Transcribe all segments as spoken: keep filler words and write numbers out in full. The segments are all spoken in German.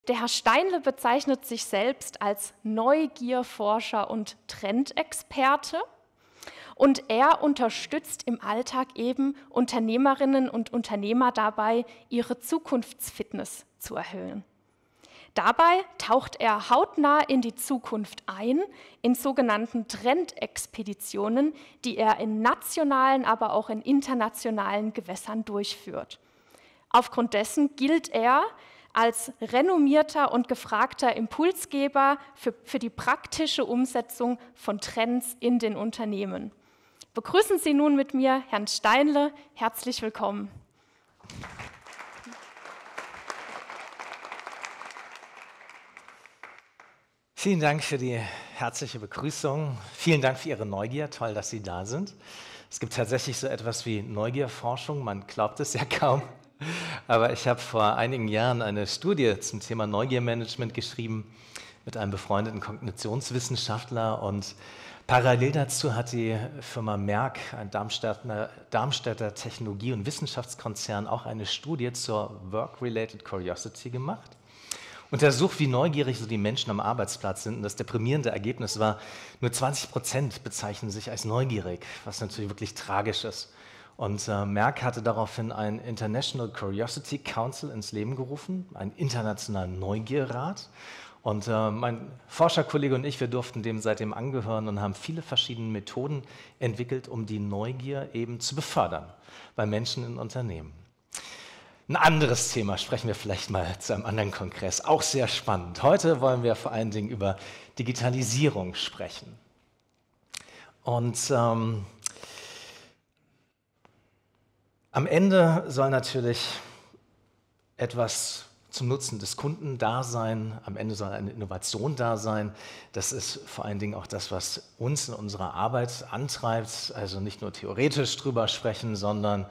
Der Herr Steinle bezeichnet sich selbst als Neugierforscher und Trendexperte und er unterstützt im Alltag eben Unternehmerinnen und Unternehmer dabei, ihre Zukunftsfitness zu erhöhen. Dabei taucht er hautnah in die Zukunft ein, in sogenannten Trendexpeditionen, die er in nationalen, aber auch in internationalen Gewässern durchführt. Aufgrund dessen gilt er als renommierter und gefragter Impulsgeber für, für die praktische Umsetzung von Trends in den Unternehmen. Begrüßen Sie nun mit mir Herrn Steinle. Herzlich willkommen. Vielen Dank für die herzliche Begrüßung. Vielen Dank für Ihre Neugier. Toll, dass Sie da sind. Es gibt tatsächlich so etwas wie Neugierforschung. Man glaubt es ja kaum. Aber ich habe vor einigen Jahren eine Studie zum Thema Neugiermanagement geschrieben mit einem befreundeten Kognitionswissenschaftler und parallel dazu hat die Firma Merck, ein Darmstädter, Darmstädter Technologie- und Wissenschaftskonzern, auch eine Studie zur Work-Related Curiosity gemacht. Untersucht, wie neugierig so die Menschen am Arbeitsplatz sind. Und das deprimierende Ergebnis war, nur zwanzig Prozent bezeichnen sich als neugierig, was natürlich wirklich tragisch ist. Und äh, Merck hatte daraufhin einen International Curiosity Council ins Leben gerufen, einen internationalen Neugierrat. Und äh, mein Forscherkollege und ich, wir durften dem seitdem angehören und haben viele verschiedene Methoden entwickelt, um die Neugier eben zu befördern bei Menschen in Unternehmen. Ein anderes Thema sprechen wir vielleicht mal zu einem anderen Kongress, auch sehr spannend. Heute wollen wir vor allen Dingen über Digitalisierung sprechen. Und ähm, am Ende soll natürlich etwas zum Nutzen des Kunden da sein, am Ende soll eine Innovation da sein. Das ist vor allen Dingen auch das, was uns in unserer Arbeit antreibt, also nicht nur theoretisch drüber sprechen, sondern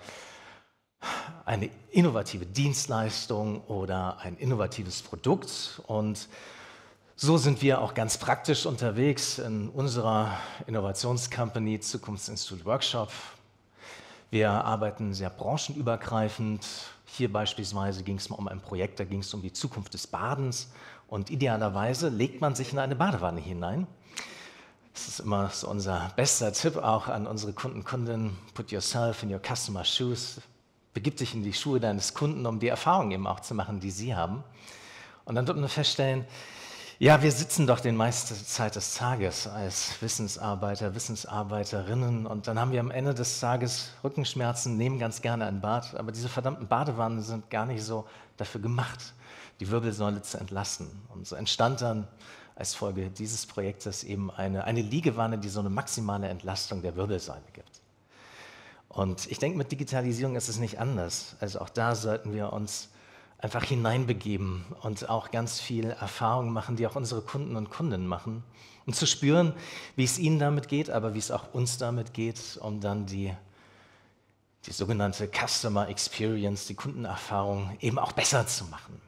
eine innovative Dienstleistung oder ein innovatives Produkt. Und so sind wir auch ganz praktisch unterwegs in unserer Innovationscompany Zukunftsinstitut Workshop. Wir arbeiten sehr branchenübergreifend. Hier beispielsweise ging es mal um ein Projekt, da ging es um die Zukunft des Badens. Und idealerweise legt man sich in eine Badewanne hinein. Das ist immer so unser bester Tipp auch an unsere Kunden und Kundinnen. Put yourself in your customer's shoes. Begib dich in die Schuhe deines Kunden, um die Erfahrungen eben auch zu machen, die sie haben. Und dann wird man feststellen, ja, wir sitzen doch die meiste Zeit des Tages als Wissensarbeiter, Wissensarbeiterinnen und dann haben wir am Ende des Tages Rückenschmerzen, nehmen ganz gerne ein Bad, aber diese verdammten Badewannen sind gar nicht so dafür gemacht, die Wirbelsäule zu entlasten. Und so entstand dann als Folge dieses Projektes eben eine, eine Liegewanne, die so eine maximale Entlastung der Wirbelsäule gibt. Und ich denke, mit Digitalisierung ist es nicht anders. Also auch da sollten wir uns einfach hineinbegeben und auch ganz viel Erfahrung machen, die auch unsere Kunden und Kundinnen machen, um zu spüren, wie es ihnen damit geht, aber wie es auch uns damit geht, um dann die, die sogenannte Customer Experience, die Kundenerfahrung eben auch besser zu machen.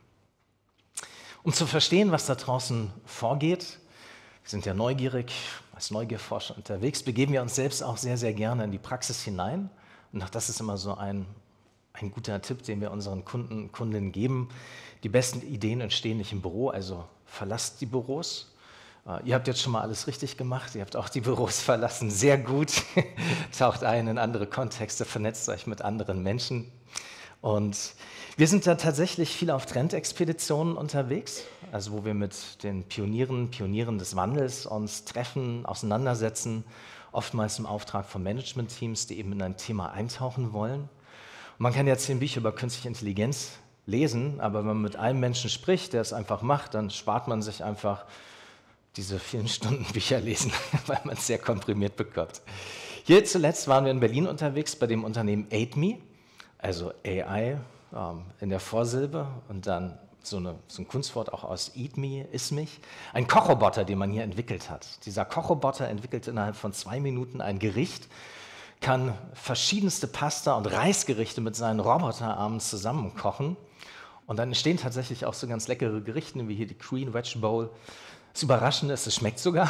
Um zu verstehen, was da draußen vorgeht, wir sind ja neugierig, als Neugierforscher unterwegs, begeben wir uns selbst auch sehr, sehr gerne in die Praxis hinein. Und auch das ist immer so ein Ein guter Tipp, den wir unseren Kunden und Kundinnen geben. Die besten Ideen entstehen nicht im Büro, also verlasst die Büros. Äh, ihr habt jetzt schon mal alles richtig gemacht, ihr habt auch die Büros verlassen, sehr gut. Taucht ein in andere Kontexte, vernetzt euch mit anderen Menschen. Und wir sind da tatsächlich viel auf Trendexpeditionen unterwegs, also wo wir mit den Pionieren, Pionieren des Wandels uns treffen, auseinandersetzen, oftmals im Auftrag von Managementteams, die eben in ein Thema eintauchen wollen. Man kann ja zehn Bücher über künstliche Intelligenz lesen, aber wenn man mit einem Menschen spricht, der es einfach macht, dann spart man sich einfach diese vielen Stunden Bücher lesen, weil man es sehr komprimiert bekommt. Hier zuletzt waren wir in Berlin unterwegs bei dem Unternehmen Aid Me, also A I ähm, in der Vorsilbe und dann so, eine, so ein Kunstwort auch aus Eat Me, Iss mich. Ein Kochroboter, den man hier entwickelt hat. Dieser Kochroboter entwickelt innerhalb von zwei Minuten ein Gericht, kann verschiedenste Pasta- und Reisgerichte mit seinen Roboterarmen zusammenkochen. Und dann entstehen tatsächlich auch so ganz leckere Gerichte, wie hier die Green Veg Bowl. Das Überraschende ist, es schmeckt sogar.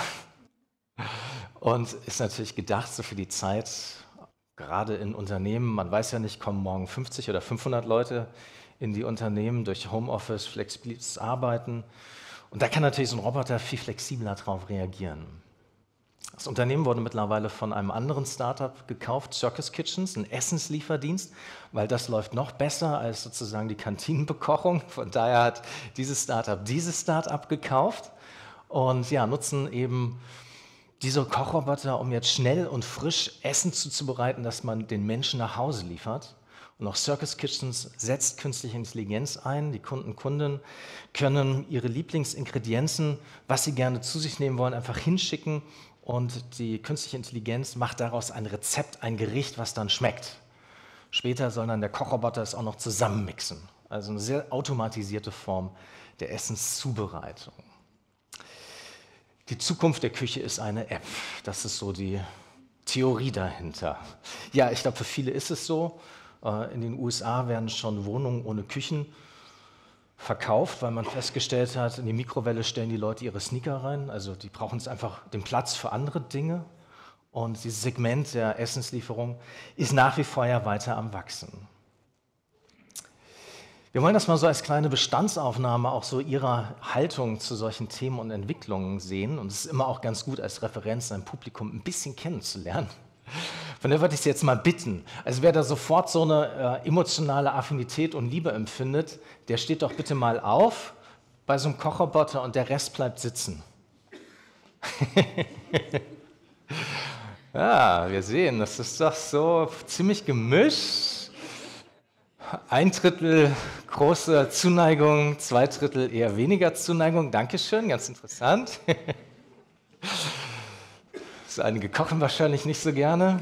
Und ist natürlich gedacht so für die Zeit, gerade in Unternehmen, man weiß ja nicht, kommen morgen fünfzig oder fünfhundert Leute in die Unternehmen durch Homeoffice, flexibles Arbeiten. Und da kann natürlich so ein Roboter viel flexibler darauf reagieren. Das Unternehmen wurde mittlerweile von einem anderen Startup gekauft, Circus Kitchens, ein Essenslieferdienst, weil das läuft noch besser als sozusagen die Kantinenbekochung. Von daher hat dieses Startup dieses Startup gekauft und ja, nutzen eben diese Kochroboter, um jetzt schnell und frisch Essen zuzubereiten, das man den Menschen nach Hause liefert. Und auch Circus Kitchens setzt künstliche Intelligenz ein. Die Kunden, Kunden können ihre Lieblingsingredienzen, was sie gerne zu sich nehmen wollen, einfach hinschicken. Und die künstliche Intelligenz macht daraus ein Rezept, ein Gericht, was dann schmeckt. Später soll dann der Kochroboter es auch noch zusammenmixen. Also eine sehr automatisierte Form der Essenszubereitung. Die Zukunft der Küche ist eine App. Das ist so die Theorie dahinter. Ja, ich glaube, für viele ist es so. In den U S A werden schon Wohnungen ohne Küchen verkauft, weil man festgestellt hat, in die Mikrowelle stellen die Leute ihre Sneaker rein. Also die brauchen jetzt einfach den Platz für andere Dinge. Und dieses Segment der Essenslieferung ist nach wie vor ja weiter am Wachsen. Wir wollen das mal so als kleine Bestandsaufnahme auch so Ihrer Haltung zu solchen Themen und Entwicklungen sehen. Und es ist immer auch ganz gut, als Referenz sein Publikum ein bisschen kennenzulernen. Von daher würde ich Sie jetzt mal bitten, also wer da sofort so eine äh, emotionale Affinität und Liebe empfindet, der steht doch bitte mal auf bei so einem Kochroboter und der Rest bleibt sitzen. Ja, wir sehen, das ist doch so ziemlich gemischt. Ein Drittel große Zuneigung, zwei Drittel eher weniger Zuneigung. Dankeschön, ganz interessant. So einige kochen wahrscheinlich nicht so gerne.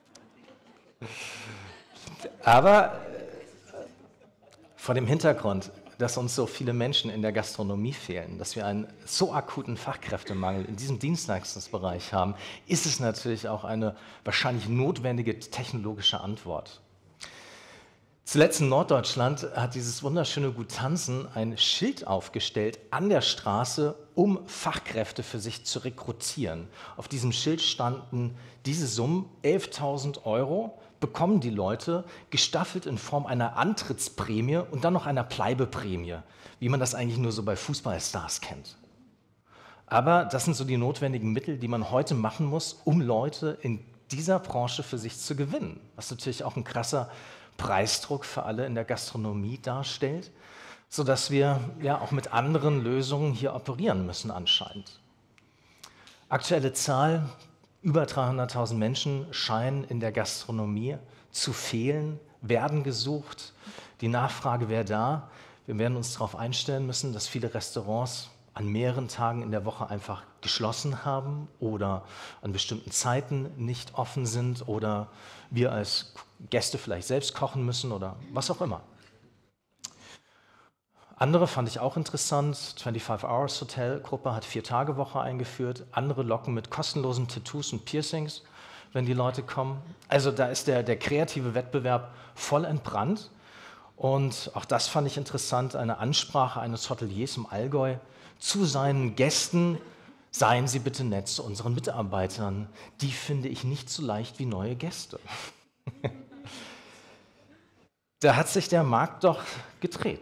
Aber vor dem Hintergrund, dass uns so viele Menschen in der Gastronomie fehlen, dass wir einen so akuten Fachkräftemangel in diesem Dienstleistungsbereich haben, ist es natürlich auch eine wahrscheinlich notwendige technologische Antwort. Zuletzt in Norddeutschland hat dieses wunderschöne Gut Tanzen ein Schild aufgestellt an der Straße, um Fachkräfte für sich zu rekrutieren. Auf diesem Schild standen diese Summen, elftausend Euro, bekommen die Leute, gestaffelt in Form einer Antrittsprämie und dann noch einer Bleibeprämie, wie man das eigentlich nur so bei Fußballstars kennt. Aber das sind so die notwendigen Mittel, die man heute machen muss, um Leute in dieser Branche für sich zu gewinnen, was natürlich auch ein krasser Preisdruck für alle in der Gastronomie darstellt, sodass wir ja auch mit anderen Lösungen hier operieren müssen anscheinend. Aktuelle Zahl, über dreihunderttausend Menschen scheinen in der Gastronomie zu fehlen, werden gesucht. Die Nachfrage wäre da. Wir werden uns darauf einstellen müssen, dass viele Restaurants an mehreren Tagen in der Woche einfach geschlossen haben oder an bestimmten Zeiten nicht offen sind oder wir als Gäste vielleicht selbst kochen müssen oder was auch immer. Andere fand ich auch interessant. fünfundzwanzig Hours Hotel Gruppe hat Vier-Tage-Woche eingeführt. Andere locken mit kostenlosen Tattoos und Piercings, wenn die Leute kommen. Also da ist der, der kreative Wettbewerb voll entbrannt. Und auch das fand ich interessant, eine Ansprache eines Hoteliers im Allgäu zu seinen Gästen. Seien Sie bitte nett zu unseren Mitarbeitern. Die finde ich nicht so leicht wie neue Gäste. Da hat sich der Markt doch gedreht.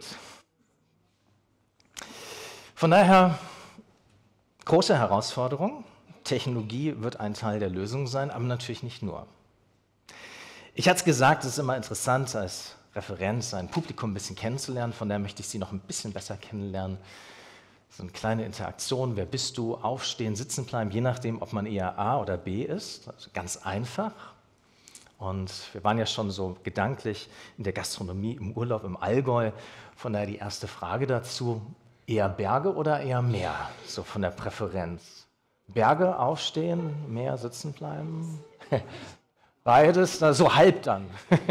Von daher, große Herausforderung. Technologie wird ein Teil der Lösung sein, aber natürlich nicht nur. Ich hatte es gesagt, es ist immer interessant, als Referent sein Publikum ein bisschen kennenzulernen. Von daher möchte ich Sie noch ein bisschen besser kennenlernen. So eine kleine Interaktion. Wer bist du? Aufstehen, sitzen bleiben, je nachdem, ob man eher A oder B ist. Also ganz einfach. Und wir waren ja schon so gedanklich in der Gastronomie, im Urlaub im Allgäu. Von daher die erste Frage dazu. Eher Berge oder eher Meer, so von der Präferenz? Berge, aufstehen, Meer, sitzen bleiben? Beides, na, so halb dann.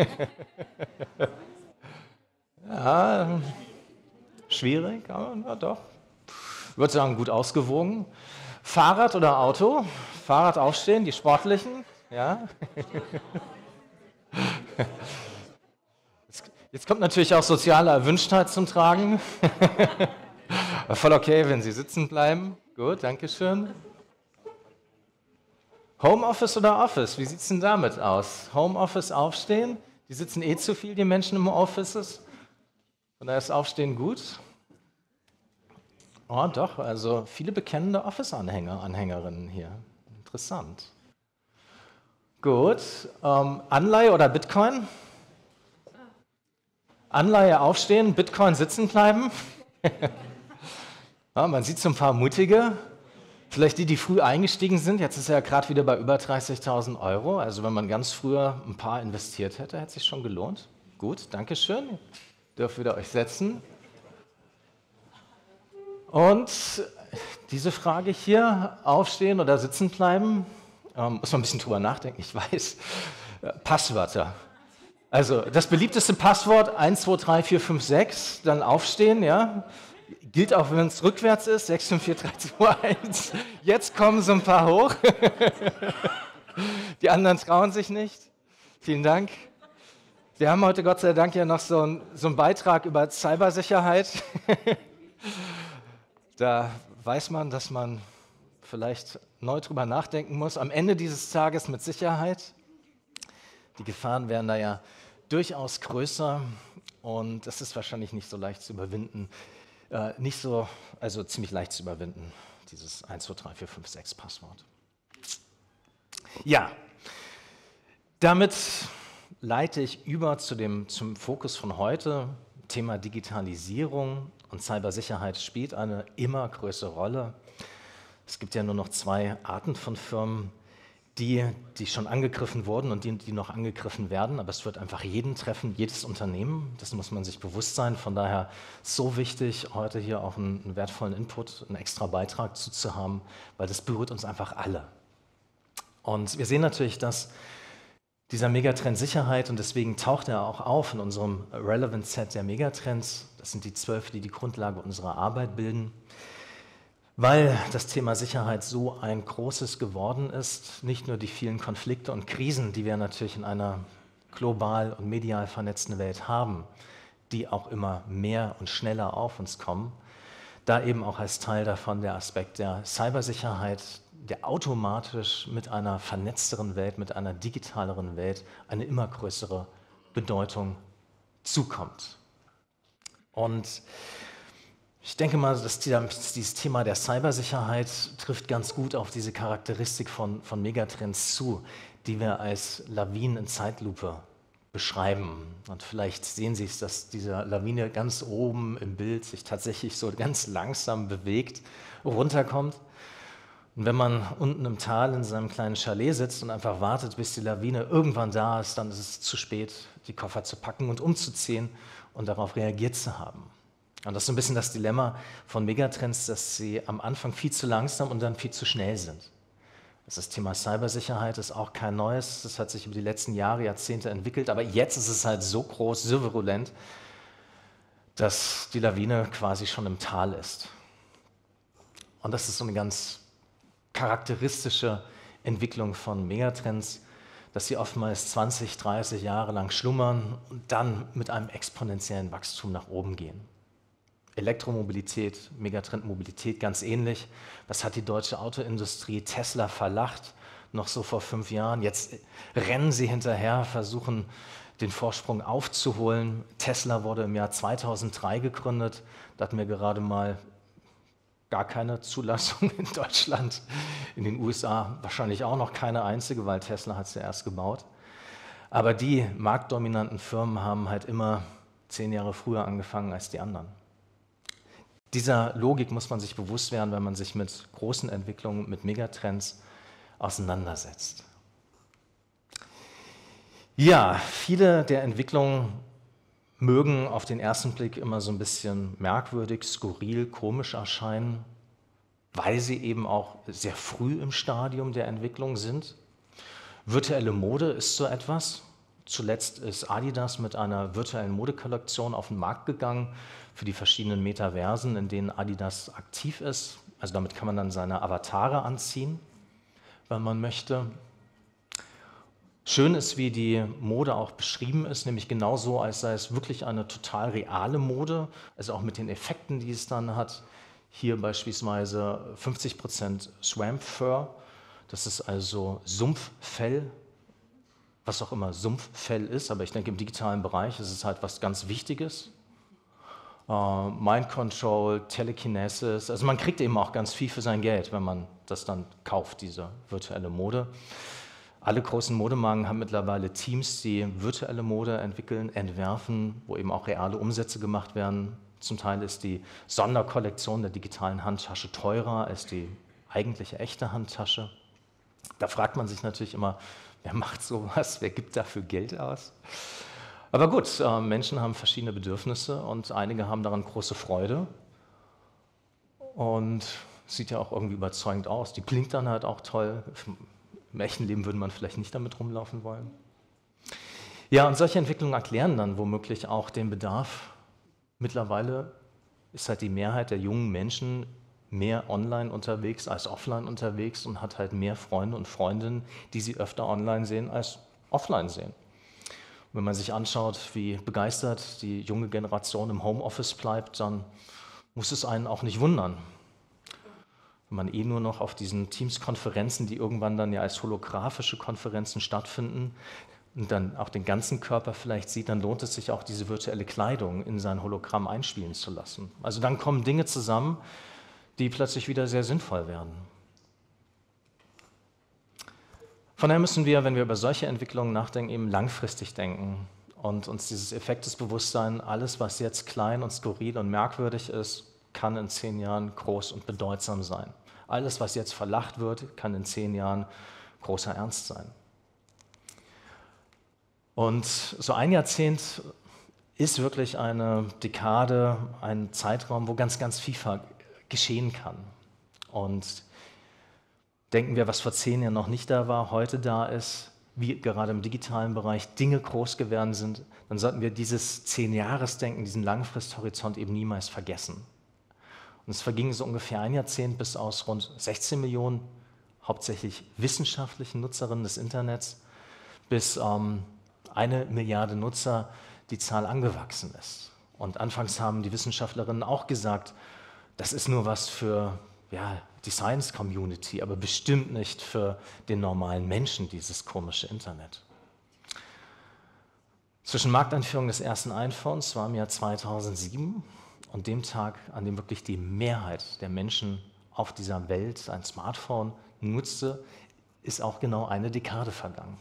Ja, schwierig, aber na, doch. Ich würde sagen, gut ausgewogen. Fahrrad oder Auto? Fahrrad aufstehen, die Sportlichen, ja. Jetzt kommt natürlich auch soziale Erwünschtheit zum Tragen. Voll okay, wenn Sie sitzen bleiben. Gut, danke schön. Homeoffice oder Office? Wie sieht es denn damit aus? Homeoffice aufstehen? Die sitzen eh zu viel, die Menschen im Office. Und da ist Aufstehen gut? Oh, doch, also viele bekennende Office-Anhänger, Anhängerinnen hier. Interessant. Gut. Ähm, Anleihe oder Bitcoin? Anleihe aufstehen, Bitcoin sitzen bleiben. Ja, man sieht so ein paar Mutige. Vielleicht die, die früh eingestiegen sind. Jetzt ist er ja gerade wieder bei über dreißigtausend Euro. Also wenn man ganz früher ein paar investiert hätte, hätte es sich schon gelohnt. Gut, danke schön. Dürft wieder euch setzen. Und diese Frage hier, aufstehen oder sitzen bleiben, ähm, muss man ein bisschen drüber nachdenken, ich weiß. Passwörter. Also das beliebteste Passwort eins, zwei, drei, vier, fünf, sechs, dann aufstehen, ja. Gilt auch, wenn es rückwärts ist, sechs, fünf, vier, drei, zwei, eins. Jetzt kommen so ein paar hoch. Die anderen trauen sich nicht. Vielen Dank. Wir haben heute Gott sei Dank ja noch so, ein, so einen Beitrag über Cybersicherheit. Da weiß man, dass man vielleicht neu drüber nachdenken muss. Am Ende dieses Tages mit Sicherheit. Die Gefahren werden da ja durchaus größer und es ist wahrscheinlich nicht so leicht zu überwinden. Äh, nicht so, also ziemlich leicht zu überwinden, dieses eins, zwei, drei, vier, fünf, sechs Passwort. Ja, damit leite ich über zu dem, zum Fokus von heute. Thema Digitalisierung und Cybersicherheit spielt eine immer größere Rolle. Es gibt ja nur noch zwei Arten von Firmen, die, die schon angegriffen wurden und die, die noch angegriffen werden. Aber es wird einfach jeden treffen, jedes Unternehmen. Das muss man sich bewusst sein. Von daher so wichtig, heute hier auch einen, einen wertvollen Input, einen extra Beitrag zu, zu haben, weil das berührt uns einfach alle. Und wir sehen natürlich, dass dieser Megatrend Sicherheit, und deswegen taucht er auch auf in unserem Relevant Set der Megatrends, das sind die zwölf, die die Grundlage unserer Arbeit bilden, weil das Thema Sicherheit so ein großes geworden ist, nicht nur die vielen Konflikte und Krisen, die wir natürlich in einer global und medial vernetzten Welt haben, die auch immer mehr und schneller auf uns kommen, da eben auch als Teil davon der Aspekt der Cybersicherheit, der automatisch mit einer vernetzteren Welt, mit einer digitaleren Welt eine immer größere Bedeutung zukommt. Und ich denke mal, dass dieses Thema der Cybersicherheit trifft ganz gut auf diese Charakteristik von, von Megatrends zu, die wir als Lawinen in Zeitlupe beschreiben. Und vielleicht sehen Sie es, dass diese Lawine ganz oben im Bild sich tatsächlich so ganz langsam bewegt, runterkommt. Und wenn man unten im Tal in seinem kleinen Chalet sitzt und einfach wartet, bis die Lawine irgendwann da ist, dann ist es zu spät, die Koffer zu packen und umzuziehen und darauf reagiert zu haben. Und das ist so ein bisschen das Dilemma von Megatrends, dass sie am Anfang viel zu langsam und dann viel zu schnell sind. Das Thema Cybersicherheit ist auch kein neues, das hat sich über die letzten Jahre, Jahrzehnte entwickelt, aber jetzt ist es halt so groß, so virulent, dass die Lawine quasi schon im Tal ist. Und das ist so eine ganz charakteristische Entwicklung von Megatrends, dass sie oftmals zwanzig, dreißig Jahre lang schlummern und dann mit einem exponentiellen Wachstum nach oben gehen. Elektromobilität, Megatrend Mobilität ganz ähnlich. Das hat die deutsche Autoindustrie Tesla verlacht, noch so vor fünf Jahren. Jetzt rennen sie hinterher, versuchen den Vorsprung aufzuholen. Tesla wurde im Jahr zweitausenddrei gegründet. Da hatten wir gerade mal gar keine Zulassung in Deutschland. In den U S A wahrscheinlich auch noch keine einzige, weil Tesla hat es ja erst gebaut. Aber die marktdominanten Firmen haben halt immer zehn Jahre früher angefangen als die anderen. Dieser Logik muss man sich bewusst werden, wenn man sich mit großen Entwicklungen, mit Megatrends auseinandersetzt. Ja, viele der Entwicklungen mögen auf den ersten Blick immer so ein bisschen merkwürdig, skurril, komisch erscheinen, weil sie eben auch sehr früh im Stadium der Entwicklung sind. Virtuelle Mode ist so etwas. Zuletzt ist Adidas mit einer virtuellen Modekollektion auf den Markt gegangen für die verschiedenen Metaversen, in denen Adidas aktiv ist. Also damit kann man dann seine Avatare anziehen, wenn man möchte. Schön ist, wie die Mode auch beschrieben ist, nämlich genauso, als sei es wirklich eine total reale Mode, also auch mit den Effekten, die es dann hat. Hier beispielsweise fünfzig Prozent Swamp Fur, das ist also Sumpffell, was auch immer Sumpffell ist, aber ich denke, im digitalen Bereich ist es halt was ganz Wichtiges. äh, Mind Control, Telekinesis. Also man kriegt eben auch ganz viel für sein Geld, wenn man das dann kauft, diese virtuelle Mode. Alle großen Modemarken haben mittlerweile Teams, die virtuelle Mode entwickeln, entwerfen, wo eben auch reale Umsätze gemacht werden. Zum Teil ist die Sonderkollektion der digitalen Handtasche teurer als die eigentliche echte Handtasche. Da fragt man sich natürlich immer, wer macht sowas, wer gibt dafür Geld aus? Aber gut, äh, Menschen haben verschiedene Bedürfnisse und einige haben daran große Freude. Und sieht ja auch irgendwie überzeugend aus. Die klingt dann halt auch toll. Im echten Leben würde man vielleicht nicht damit rumlaufen wollen. Ja, und solche Entwicklungen erklären dann womöglich auch den Bedarf. Mittlerweile ist halt die Mehrheit der jungen Menschen mehr online unterwegs als offline unterwegs und hat halt mehr Freunde und Freundinnen, die sie öfter online sehen als offline sehen. Und wenn man sich anschaut, wie begeistert die junge Generation im Homeoffice bleibt, dann muss es einen auch nicht wundern. Wenn man eh nur noch auf diesen Teams-Konferenzen, die irgendwann dann ja als holographische Konferenzen stattfinden, und dann auch den ganzen Körper vielleicht sieht, dann lohnt es sich auch, diese virtuelle Kleidung in sein Hologramm einspielen zu lassen. Also dann kommen Dinge zusammen, die plötzlich wieder sehr sinnvoll werden. Von daher müssen wir, wenn wir über solche Entwicklungen nachdenken, eben langfristig denken und uns dieses Effektes bewusst sein, alles, was jetzt klein und skurril und merkwürdig ist, kann in zehn Jahren groß und bedeutsam sein. Alles, was jetzt verlacht wird, kann in zehn Jahren großer Ernst sein. Und so ein Jahrzehnt ist wirklich eine Dekade, ein Zeitraum, wo ganz, ganz viel geschehen kann. Und denken wir, was vor zehn Jahren noch nicht da war, heute da ist, wie gerade im digitalen Bereich Dinge groß geworden sind, dann sollten wir dieses Zehn-Jahres-Denken, diesen Langfristhorizont eben niemals vergessen. Und es verging so ungefähr ein Jahrzehnt, bis aus rund sechzehn Millionen hauptsächlich wissenschaftlichen Nutzerinnen des Internets bis ähm, eine Milliarde Nutzer die Zahl angewachsen ist. Und anfangs haben die Wissenschaftlerinnen auch gesagt, das ist nur was für ja, die Science-Community, aber bestimmt nicht für den normalen Menschen, dieses komische Internet. Zwischen Markteinführung des ersten iPhones war im Jahr zweitausendsieben und dem Tag, an dem wirklich die Mehrheit der Menschen auf dieser Welt ein Smartphone nutzte, ist auch genau eine Dekade vergangen.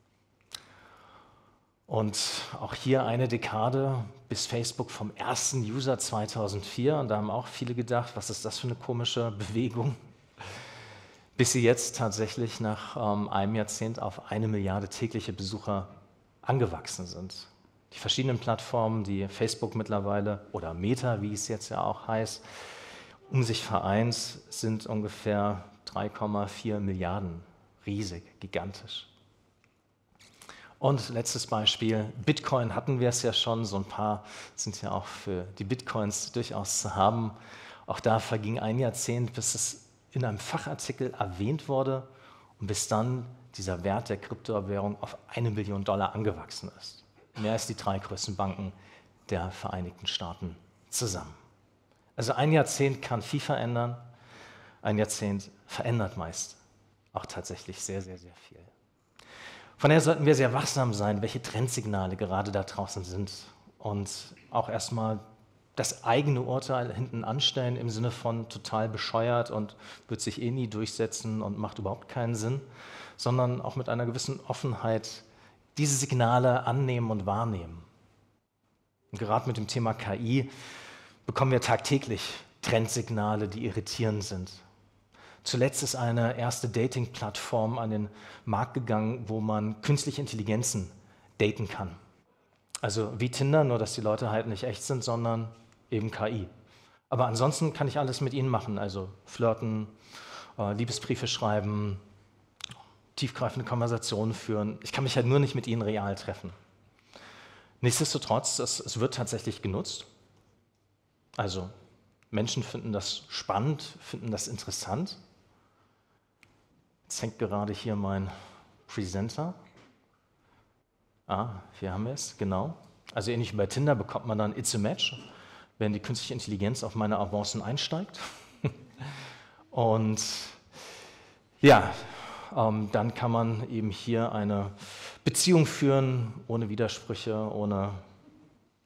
Und auch hier eine Dekade bis Facebook vom ersten User zweitausendvier. Und da haben auch viele gedacht, was ist das für eine komische Bewegung? Bis sie jetzt tatsächlich nach ähm, einem Jahrzehnt auf eine Milliarde tägliche Besucher angewachsen sind. Die verschiedenen Plattformen, die Facebook mittlerweile oder Meta, wie es jetzt ja auch heißt, um sich vereint, sind ungefähr drei Komma vier Milliarden. Riesig, gigantisch. Und letztes Beispiel, Bitcoin hatten wir es ja schon, so ein paar sind ja auch für die Bitcoins durchaus zu haben. Auch da verging ein Jahrzehnt, bis es in einem Fachartikel erwähnt wurde und bis dann dieser Wert der Kryptowährung auf eine Billion Dollar angewachsen ist. Mehr als die drei größten Banken der Vereinigten Staaten zusammen. Also ein Jahrzehnt kann viel verändern, ein Jahrzehnt verändert meist auch tatsächlich sehr, sehr, sehr viel. Von daher sollten wir sehr wachsam sein, welche Trendsignale gerade da draußen sind und auch erstmal das eigene Urteil hinten anstellen im Sinne von total bescheuert und wird sich eh nie durchsetzen und macht überhaupt keinen Sinn, sondern auch mit einer gewissen Offenheit diese Signale annehmen und wahrnehmen. Und gerade mit dem Thema K I bekommen wir tagtäglich Trendsignale, die irritierend sind. Zuletzt ist eine erste Dating-Plattform an den Markt gegangen, wo man künstliche Intelligenzen daten kann. Also wie Tinder, nur dass die Leute halt nicht echt sind, sondern eben K I. Aber ansonsten kann ich alles mit ihnen machen, also flirten, äh, Liebesbriefe schreiben, tiefgreifende Konversationen führen. Ich kann mich halt nur nicht mit ihnen real treffen. Nichtsdestotrotz, es, es wird tatsächlich genutzt. Also Menschen finden das spannend, finden das interessant. Jetzt hängt gerade hier mein Presenter. Ah, hier haben wir es, genau. Also ähnlich wie bei Tinder bekommt man dann It's a Match, wenn die künstliche Intelligenz auf meine Avancen einsteigt. Und ja, ähm, dann kann man eben hier eine Beziehung führen, ohne Widersprüche, ohne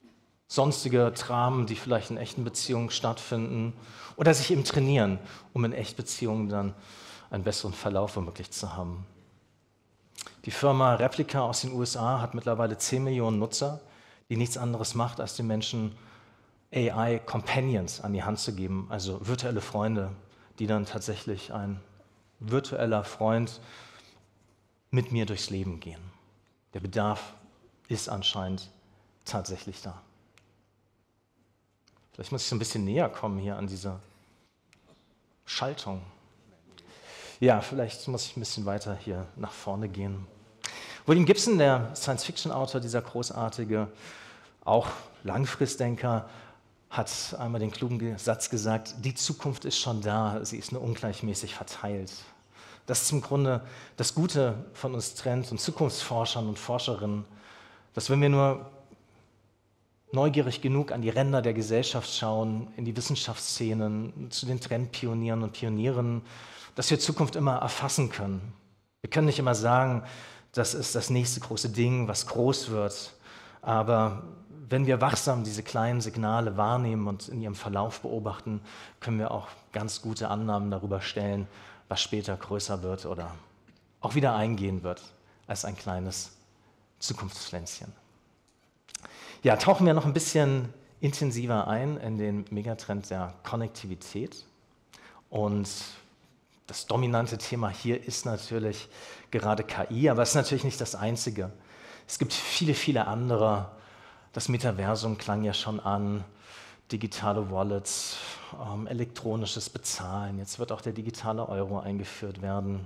sonstige Dramen, die vielleicht in echten Beziehungen stattfinden oder sich eben trainieren, um in Echtbeziehungen dann einen besseren Verlauf womöglich zu haben. Die Firma Replika aus den U S A hat mittlerweile zehn Millionen Nutzer, die nichts anderes macht, als den Menschen A I-Companions an die Hand zu geben, also virtuelle Freunde, die dann tatsächlich ein virtueller Freund mit mir durchs Leben gehen. Der Bedarf ist anscheinend tatsächlich da. Vielleicht muss ich so ein bisschen näher kommen hier an diese Schaltung. Ja, vielleicht muss ich ein bisschen weiter hier nach vorne gehen. William Gibson, der Science-Fiction-Autor, dieser großartige, auch Langfristdenker, hat einmal den klugen Satz gesagt, die Zukunft ist schon da, sie ist nur ungleichmäßig verteilt. Das ist im Grunde das Gute von uns Trend- und Zukunftsforschern und Forscherinnen, dass wenn wir nur neugierig genug an die Ränder der Gesellschaft schauen, in die Wissenschaftsszenen, zu den Trendpionieren und Pionieren, dass wir Zukunft immer erfassen können. Wir können nicht immer sagen, das ist das nächste große Ding, was groß wird, aber wenn wir wachsam diese kleinen Signale wahrnehmen und in ihrem Verlauf beobachten, können wir auch ganz gute Annahmen darüber stellen, was später größer wird oder auch wieder eingehen wird als ein kleines Zukunftspflänzchen. Ja, tauchen wir noch ein bisschen intensiver ein in den Megatrend der Konnektivität. Und das dominante Thema hier ist natürlich gerade K I, aber es ist natürlich nicht das einzige. Es gibt viele, viele andere. Das Metaversum klang ja schon an, digitale Wallets, ähm, elektronisches Bezahlen. Jetzt wird auch der digitale Euro eingeführt werden.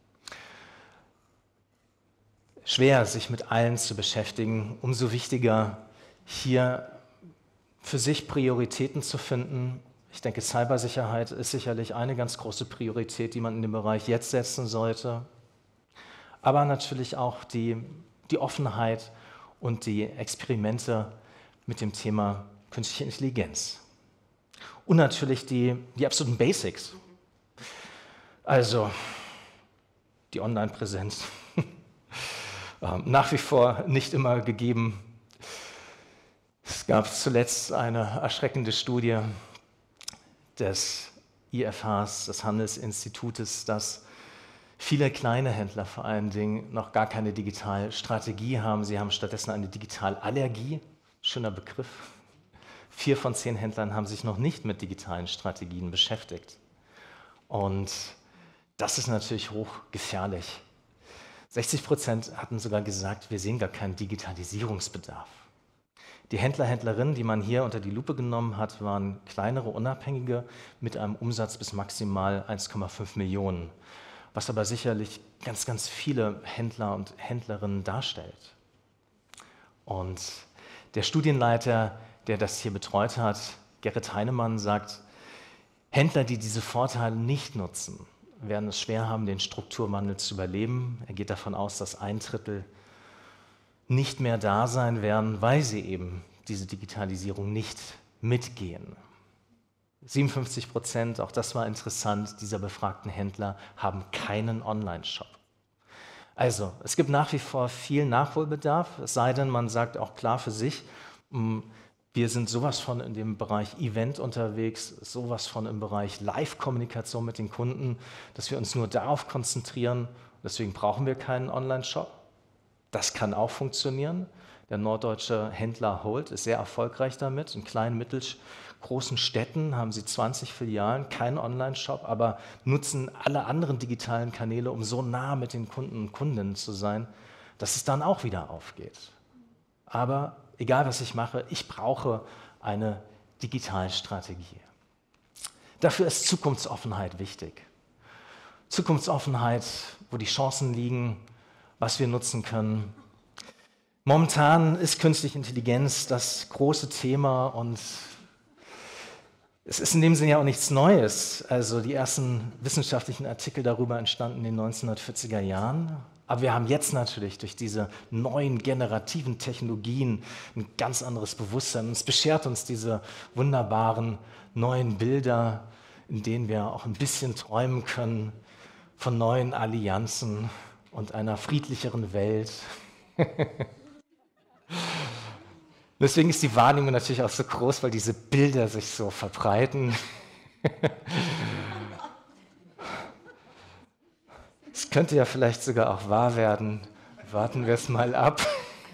Schwer, sich mit allen zu beschäftigen. Umso wichtiger, hier für sich Prioritäten zu finden. Ich denke, Cybersicherheit ist sicherlich eine ganz große Priorität, die man in dem Bereich jetzt setzen sollte. Aber natürlich auch die, die Offenheit und die Experimente mit dem Thema künstliche Intelligenz. Und natürlich die, die absoluten Basics. Also die Online-Präsenz. Nach wie vor nicht immer gegeben. Es gab zuletzt eine erschreckende Studie des I F Hs, des Handelsinstitutes, dass viele kleine Händler vor allen Dingen noch gar keine Digitalstrategie haben. Sie haben stattdessen eine Digitalallergie. Schöner Begriff. Vier von zehn Händlern haben sich noch nicht mit digitalen Strategien beschäftigt. Und das ist natürlich hochgefährlich. sechzig Prozent hatten sogar gesagt, wir sehen gar keinen Digitalisierungsbedarf. Die Händler, Händlerinnen, die man hier unter die Lupe genommen hat, waren kleinere Unabhängige mit einem Umsatz bis maximal eins Komma fünf Millionen. Was aber sicherlich ganz, ganz viele Händler und Händlerinnen darstellt. Und der Studienleiter, der das hier betreut hat, Gerrit Heinemann, sagt, Händler, die diese Vorteile nicht nutzen, werden es schwer haben, den Strukturwandel zu überleben. Er geht davon aus, dass ein Drittel nicht mehr da sein werden, weil sie eben diese Digitalisierung nicht mitgehen. siebenundfünfzig Prozent, auch das war interessant, dieser befragten Händler haben keinen Online-Shop. Also, es gibt nach wie vor viel Nachholbedarf, es sei denn, man sagt auch klar für sich, wir sind sowas von in dem Bereich Event unterwegs, sowas von im Bereich Live-Kommunikation mit den Kunden, dass wir uns nur darauf konzentrieren. Deswegen brauchen wir keinen Online-Shop. Das kann auch funktionieren. Der norddeutsche Händler Holt ist sehr erfolgreich damit. In kleinen, mittelgroßen Städten haben sie zwanzig Filialen, keinen Online-Shop, aber nutzen alle anderen digitalen Kanäle, um so nah mit den Kunden und Kundinnen zu sein, dass es dann auch wieder aufgeht. Aber egal, was ich mache, ich brauche eine Digitalstrategie. Dafür ist Zukunftsoffenheit wichtig. Zukunftsoffenheit, wo die Chancen liegen, was wir nutzen können. Momentan ist künstliche Intelligenz das große Thema und es ist in dem Sinne ja auch nichts Neues. Also die ersten wissenschaftlichen Artikel darüber entstanden in den neunzehnhundertvierziger Jahren. Aber wir haben jetzt natürlich durch diese neuen generativen Technologien ein ganz anderes Bewusstsein. Und es beschert uns diese wunderbaren neuen Bilder, in denen wir auch ein bisschen träumen können von neuen Allianzen und einer friedlicheren Welt. Deswegen ist die Wahrnehmung natürlich auch so groß, weil diese Bilder sich so verbreiten. Es könnte ja vielleicht sogar auch wahr werden. Warten wir es mal ab.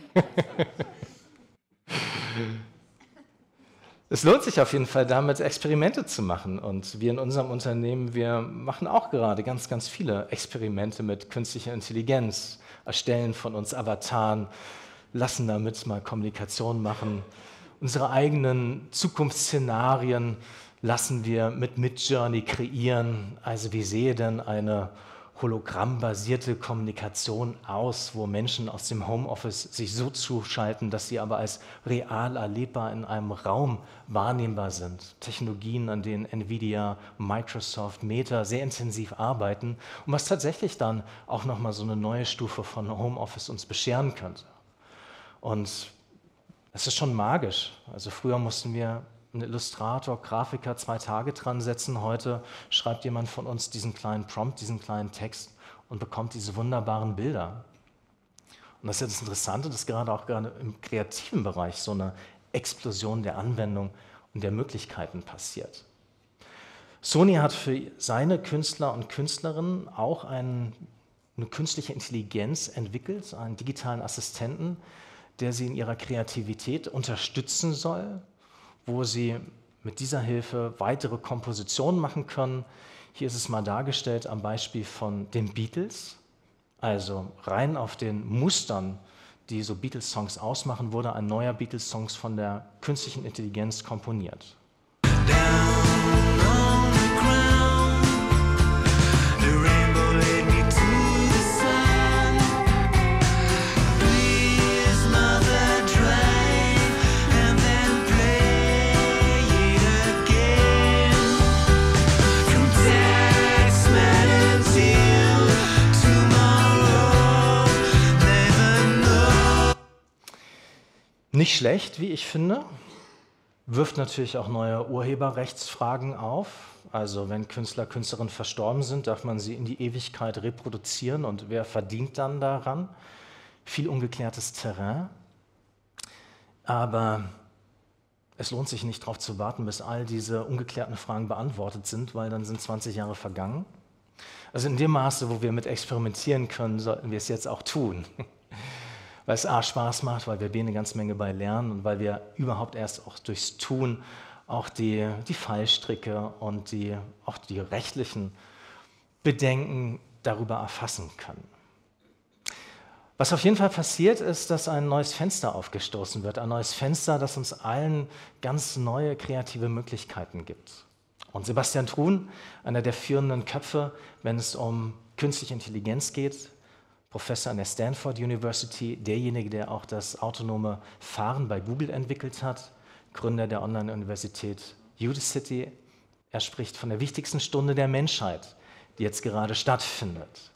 Es lohnt sich auf jeden Fall, damit Experimente zu machen. Und wir in unserem Unternehmen, wir machen auch gerade ganz, ganz viele Experimente mit künstlicher Intelligenz, erstellen von uns Avataren, lassen damit mal Kommunikation machen. Unsere eigenen Zukunftsszenarien lassen wir mit Midjourney kreieren. Also wie sehe denn eine hologrammbasierte Kommunikation aus, wo Menschen aus dem Homeoffice sich so zuschalten, dass sie aber als real erlebbar in einem Raum wahrnehmbar sind. Technologien, an denen Nvidia, Microsoft, Meta sehr intensiv arbeiten und was tatsächlich dann auch nochmal so eine neue Stufe von Homeoffice uns bescheren könnte. Und es ist schon magisch. Also früher mussten wir einen Illustrator, Grafiker zwei Tage dran setzen. Heute schreibt jemand von uns diesen kleinen Prompt, diesen kleinen Text und bekommt diese wunderbaren Bilder. Und das ist ja das Interessante, dass gerade auch gerade im kreativen Bereich so eine Explosion der Anwendung und der Möglichkeiten passiert. Sony hat für seine Künstler und Künstlerinnen auch einen, eine künstliche Intelligenz entwickelt, einen digitalen Assistenten, der sie in ihrer Kreativität unterstützen soll, wo sie mit dieser Hilfe weitere Kompositionen machen können. Hier ist es mal dargestellt am Beispiel von den Beatles. Also rein auf den Mustern, die so Beatles-Songs ausmachen, wurde ein neuer Beatles-Song von der künstlichen Intelligenz komponiert. Nicht schlecht, wie ich finde, wirft natürlich auch neue Urheberrechtsfragen auf. Also wenn Künstler, Künstlerinnen verstorben sind, darf man sie in die Ewigkeit reproduzieren und wer verdient dann daran? Viel ungeklärtes Terrain. Aber es lohnt sich nicht darauf zu warten, bis all diese ungeklärten Fragen beantwortet sind, weil dann sind zwanzig Jahre vergangen. Also in dem Maße, wo wir mit experimentieren können, sollten wir es jetzt auch tun. Weil es A, Spaß macht, weil wir B, eine ganze Menge bei lernen und weil wir überhaupt erst auch durchs Tun auch die, die Fallstricke und die, auch die rechtlichen Bedenken darüber erfassen können. Was auf jeden Fall passiert ist, dass ein neues Fenster aufgestoßen wird, ein neues Fenster, das uns allen ganz neue kreative Möglichkeiten gibt. Und Sebastian Thrun, einer der führenden Köpfe, wenn es um künstliche Intelligenz geht, Professor an der Stanford University, derjenige, der auch das autonome Fahren bei Google entwickelt hat, Gründer der Online-Universität Udacity. Er spricht von der wichtigsten Stunde der Menschheit, die jetzt gerade stattfindet.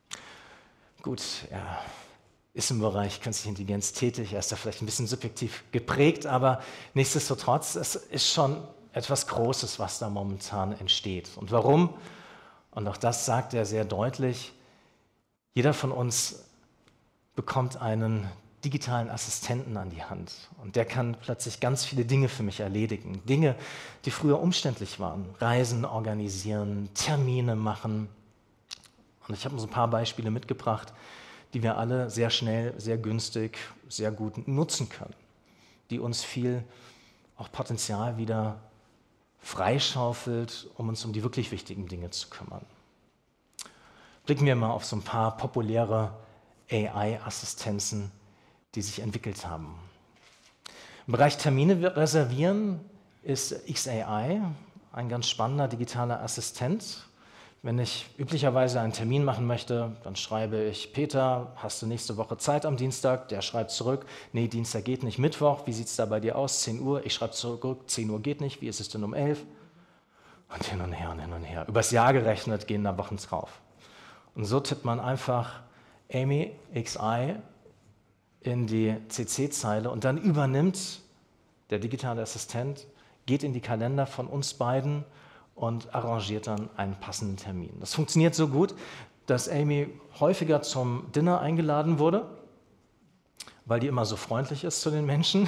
Gut, er ist im Bereich künstliche Intelligenz tätig, er ist da vielleicht ein bisschen subjektiv geprägt, aber nichtsdestotrotz, es ist schon etwas Großes, was da momentan entsteht. Und warum? Und auch das sagt er sehr deutlich. Jeder von uns bekommt einen digitalen Assistenten an die Hand und der kann plötzlich ganz viele Dinge für mich erledigen. Dinge, die früher umständlich waren. Reisen organisieren, Termine machen. Und ich habe so ein paar Beispiele mitgebracht, die wir alle sehr schnell, sehr günstig, sehr gut nutzen können, die uns viel auch Potenzial wieder freischaufelt, um uns um die wirklich wichtigen Dinge zu kümmern. Blicken wir mal auf so ein paar populäre A I-Assistenzen, die sich entwickelt haben. Im Bereich Termine reservieren ist X A I ein ganz spannender digitaler Assistent. Wenn ich üblicherweise einen Termin machen möchte, dann schreibe ich, Peter, hast du nächste Woche Zeit am Dienstag? Der schreibt zurück, nee, Dienstag geht nicht, Mittwoch, wie sieht es da bei dir aus? zehn Uhr, ich schreibe zurück, zehn Uhr geht nicht, wie ist es denn um elf? Und hin und her und hin und her. Übers Jahr gerechnet gehen da Wochen drauf. Und so tippt man einfach Amy X I in die C C-Zeile und dann übernimmt der digitale Assistent, geht in die Kalender von uns beiden und arrangiert dann einen passenden Termin. Das funktioniert so gut, dass Amy häufiger zum Dinner eingeladen wurde weil die immer so freundlich ist zu den Menschen.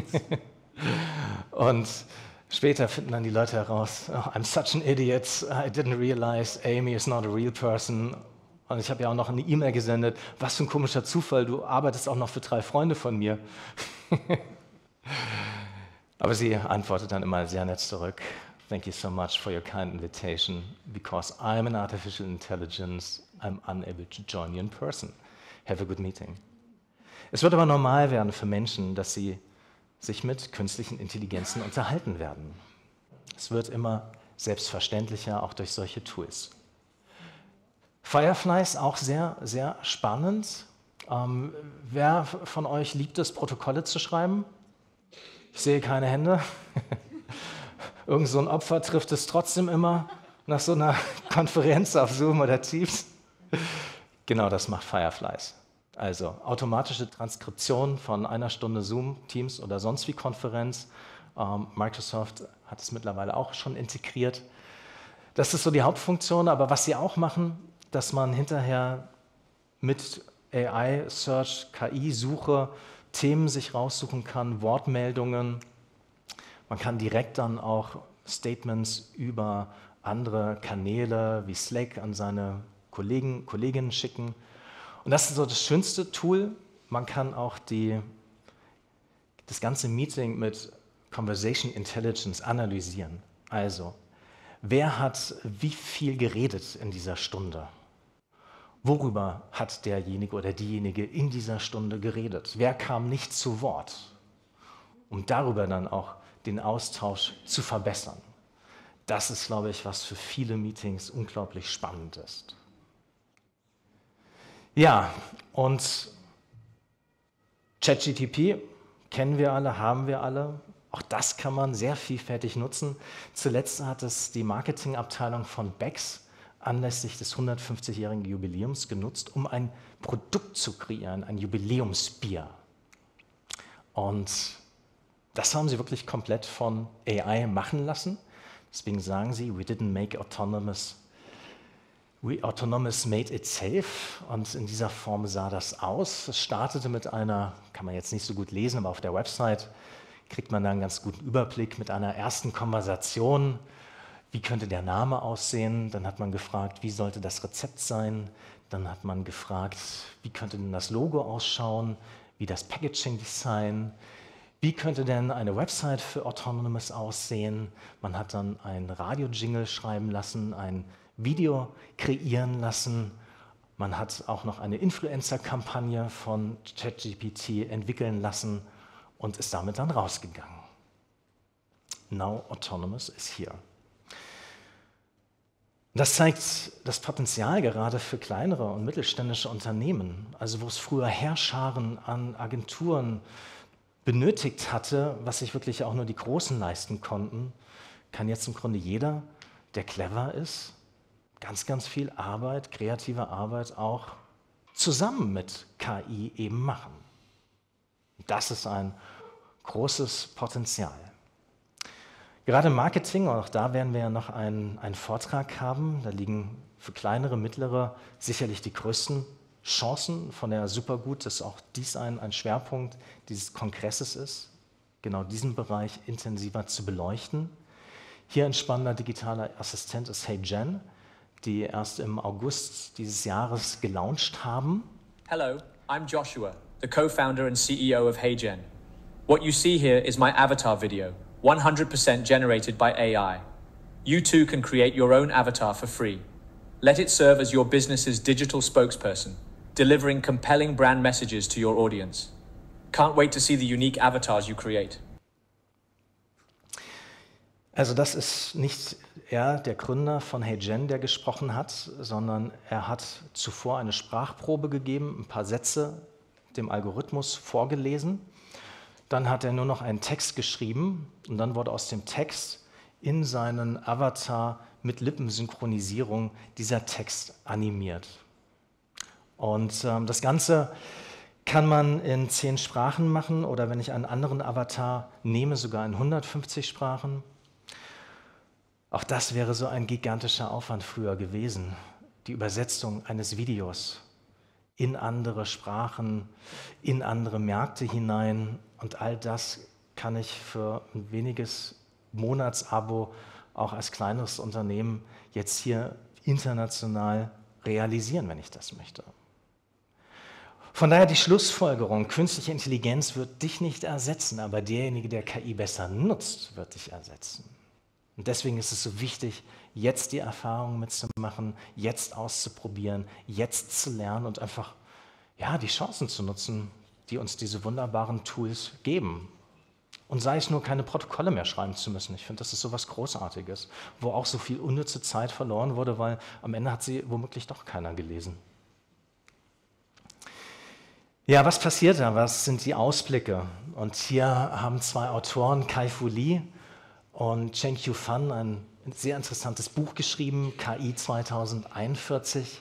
Und später finden dann die Leute heraus, oh, I'm such an idiot, I didn't realize Amy is not a real person. Und ich habe ja auch noch eine E-Mail gesendet, was für ein komischer Zufall, du arbeitest auch noch für drei Freunde von mir. Aber sie antwortet dann immer sehr nett zurück. Thank you so much for your kind invitation. Because I'm an artificial intelligence, I'm unable to join you in person. Have a good meeting. Es wird aber normal werden für Menschen, dass sie sich mit künstlichen Intelligenzen unterhalten werden. Es wird immer selbstverständlicher, auch durch solche Tools. Firefly ist auch sehr, sehr spannend. Ähm, wer von euch liebt es, Protokolle zu schreiben? Ich sehe keine Hände. Irgend so ein Opfer trifft es trotzdem immer nach so einer Konferenz auf Zoom oder Teams. Genau das macht Fireflies. Also automatische Transkription von einer Stunde Zoom, Teams oder sonst wie Konferenz. Ähm, Microsoft hat es mittlerweile auch schon integriert. Das ist so die Hauptfunktion, aber was sie auch machen, dass man hinterher mit A I-Search, K I-Suche Themen sich raussuchen kann, Wortmeldungen. Man kann direkt dann auch Statements über andere Kanäle wie Slack an seine Kollegen, Kolleginnen schicken. Und das ist so das schönste Tool. Man kann auch die, das ganze Meeting mit Conversation Intelligence analysieren. Also, wer hat wie viel geredet in dieser Stunde? Worüber hat derjenige oder diejenige in dieser Stunde geredet? Wer kam nicht zu Wort? Um darüber dann auch den Austausch zu verbessern. Das ist, glaube ich, was für viele Meetings unglaublich spannend ist. Ja, und ChatGPT kennen wir alle, haben wir alle. Auch das kann man sehr vielfältig nutzen. Zuletzt hat es die Marketingabteilung von Becks anlässlich des hundertfünfzigjährigen Jubiläums genutzt, um ein Produkt zu kreieren, ein Jubiläumsbier. Und das haben sie wirklich komplett von A I machen lassen. Deswegen sagen sie, we didn't make autonomous, we autonomous made itself. Und in dieser Form sah das aus. Es startete mit einer, kann man jetzt nicht so gut lesen, aber auf der Website kriegt man da einen ganz guten Überblick mit einer ersten Konversation. Wie könnte der Name aussehen? Dann hat man gefragt, wie sollte das Rezept sein? Dann hat man gefragt, wie könnte denn das Logo ausschauen? Wie das Packaging-Design? Wie könnte denn eine Website für Autonomous aussehen? Man hat dann ein Radio-Jingle schreiben lassen, ein Video kreieren lassen. Man hat auch noch eine Influencer-Kampagne von ChatGPT entwickeln lassen und ist damit dann rausgegangen. Now Autonomous is here. Das zeigt das Potenzial gerade für kleinere und mittelständische Unternehmen, also wo es früher Heerscharen an Agenturen benötigt hatte, was sich wirklich auch nur die Großen leisten konnten, kann jetzt im Grunde jeder, der clever ist, ganz, ganz viel Arbeit, kreative Arbeit auch zusammen mit K I eben machen. Das ist ein großes Potenzial. Gerade im Marketing, auch da werden wir ja noch einen, einen Vortrag haben, da liegen für kleinere, mittlere sicherlich die größten Chancen. Von der Supergut, dass auch dies ein, ein Schwerpunkt dieses Kongresses ist, genau diesen Bereich intensiver zu beleuchten. Hier ein spannender digitaler Assistent ist HeyGen, die erst im August dieses Jahres gelauncht haben. Hello, I'm Joshua, the co-founder and C E O of HeyGen. What you see here is my avatar video, one hundred percent generated by A I. You too can create your own avatar for free. Let it serve as your business's digital spokesperson, delivering compelling brand messages to your audience. Can't wait to see the unique avatars you create. Also das ist nicht er, der Gründer von HeyGen, der gesprochen hat, sondern er hat zuvor eine Sprachprobe gegeben, ein paar Sätze dem Algorithmus vorgelesen. Dann hat er nur noch einen Text geschrieben und dann wurde aus dem Text in seinen Avatar mit Lippensynchronisierung dieser Text animiert. Und ähm, das Ganze kann man in zehn Sprachen machen oder wenn ich einen anderen Avatar nehme, sogar in hundertfünfzig Sprachen. Auch das wäre so ein gigantischer Aufwand früher gewesen, die Übersetzung eines Videos in andere Sprachen, in andere Märkte hinein. Und all das kann ich für ein weniges Monatsabo auch als kleineres Unternehmen jetzt hier international realisieren, wenn ich das möchte. Von daher die Schlussfolgerung, künstliche Intelligenz wird dich nicht ersetzen, aber derjenige, der K I besser nutzt, wird dich ersetzen. Und deswegen ist es so wichtig, jetzt die Erfahrungen mitzumachen, jetzt auszuprobieren, jetzt zu lernen und einfach ja, die Chancen zu nutzen, die uns diese wunderbaren Tools geben. Und sei es nur, keine Protokolle mehr schreiben zu müssen. Ich finde, das ist so was Großartiges, wo auch so viel unnütze Zeit verloren wurde, weil am Ende hat sie womöglich doch keiner gelesen. Ja, was passiert da? Was sind die Ausblicke? Und hier haben zwei Autoren, Kai-Fu Lee und Cheng-Q Fan, ein sehr interessantes Buch geschrieben, K I zweitausendeinundvierzig.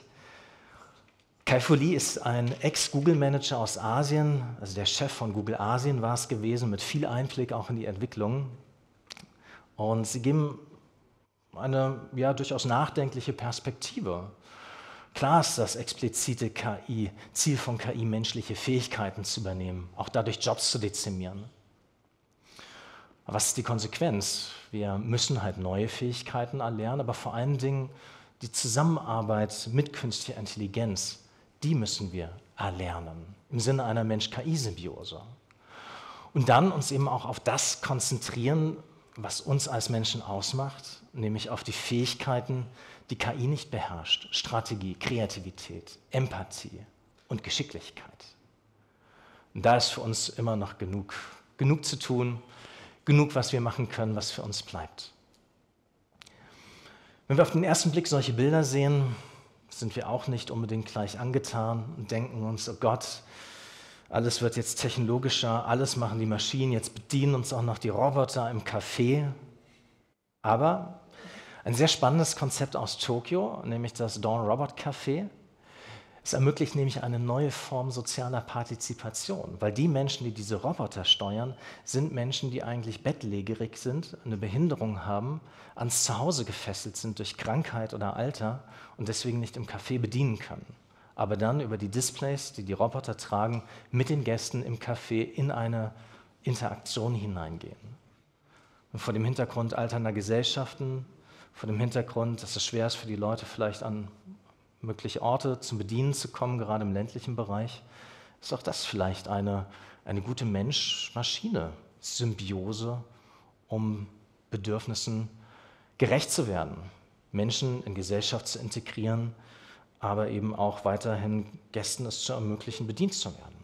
Kai-Fu Lee ist ein Ex-Google-Manager aus Asien, also der Chef von Google Asien war es gewesen, mit viel Einblick auch in die Entwicklung. Und sie geben eine ja, durchaus nachdenkliche Perspektive. Klar ist das explizite K I, Ziel von K I, menschliche Fähigkeiten zu übernehmen, auch dadurch Jobs zu dezimieren. Aber was ist die Konsequenz? Wir müssen halt neue Fähigkeiten erlernen, aber vor allen Dingen die Zusammenarbeit mit künstlicher Intelligenz, die müssen wir erlernen, im Sinne einer Mensch-K I-Symbiose. Und dann uns eben auch auf das konzentrieren, was uns als Menschen ausmacht, nämlich auf die Fähigkeiten, die K I nicht beherrscht: Strategie, Kreativität, Empathie und Geschicklichkeit. Und da ist für uns immer noch genug, genug zu tun, genug, was wir machen können, was für uns bleibt. Wenn wir auf den ersten Blick solche Bilder sehen, sind wir auch nicht unbedingt gleich angetan und denken uns, oh Gott, alles wird jetzt technologischer, alles machen die Maschinen, jetzt bedienen uns auch noch die Roboter im Café. Aber ein sehr spannendes Konzept aus Tokio, nämlich das Dawn Robot Café. Es ermöglicht nämlich eine neue Form sozialer Partizipation, weil die Menschen, die diese Roboter steuern, sind Menschen, die eigentlich bettlägerig sind, eine Behinderung haben, ans Zuhause gefesselt sind durch Krankheit oder Alter und deswegen nicht im Café bedienen können. Aber dann über die Displays, die die Roboter tragen, mit den Gästen im Café in eine Interaktion hineingehen. Und vor dem Hintergrund alternder Gesellschaften, vor dem Hintergrund, dass es schwer ist für die Leute vielleicht an mögliche Orte zum Bedienen zu kommen, gerade im ländlichen Bereich, ist auch das vielleicht eine, eine gute Mensch-Maschine-Symbiose, um Bedürfnissen gerecht zu werden, Menschen in Gesellschaft zu integrieren, aber eben auch weiterhin Gästen es zu ermöglichen, bedient zu werden.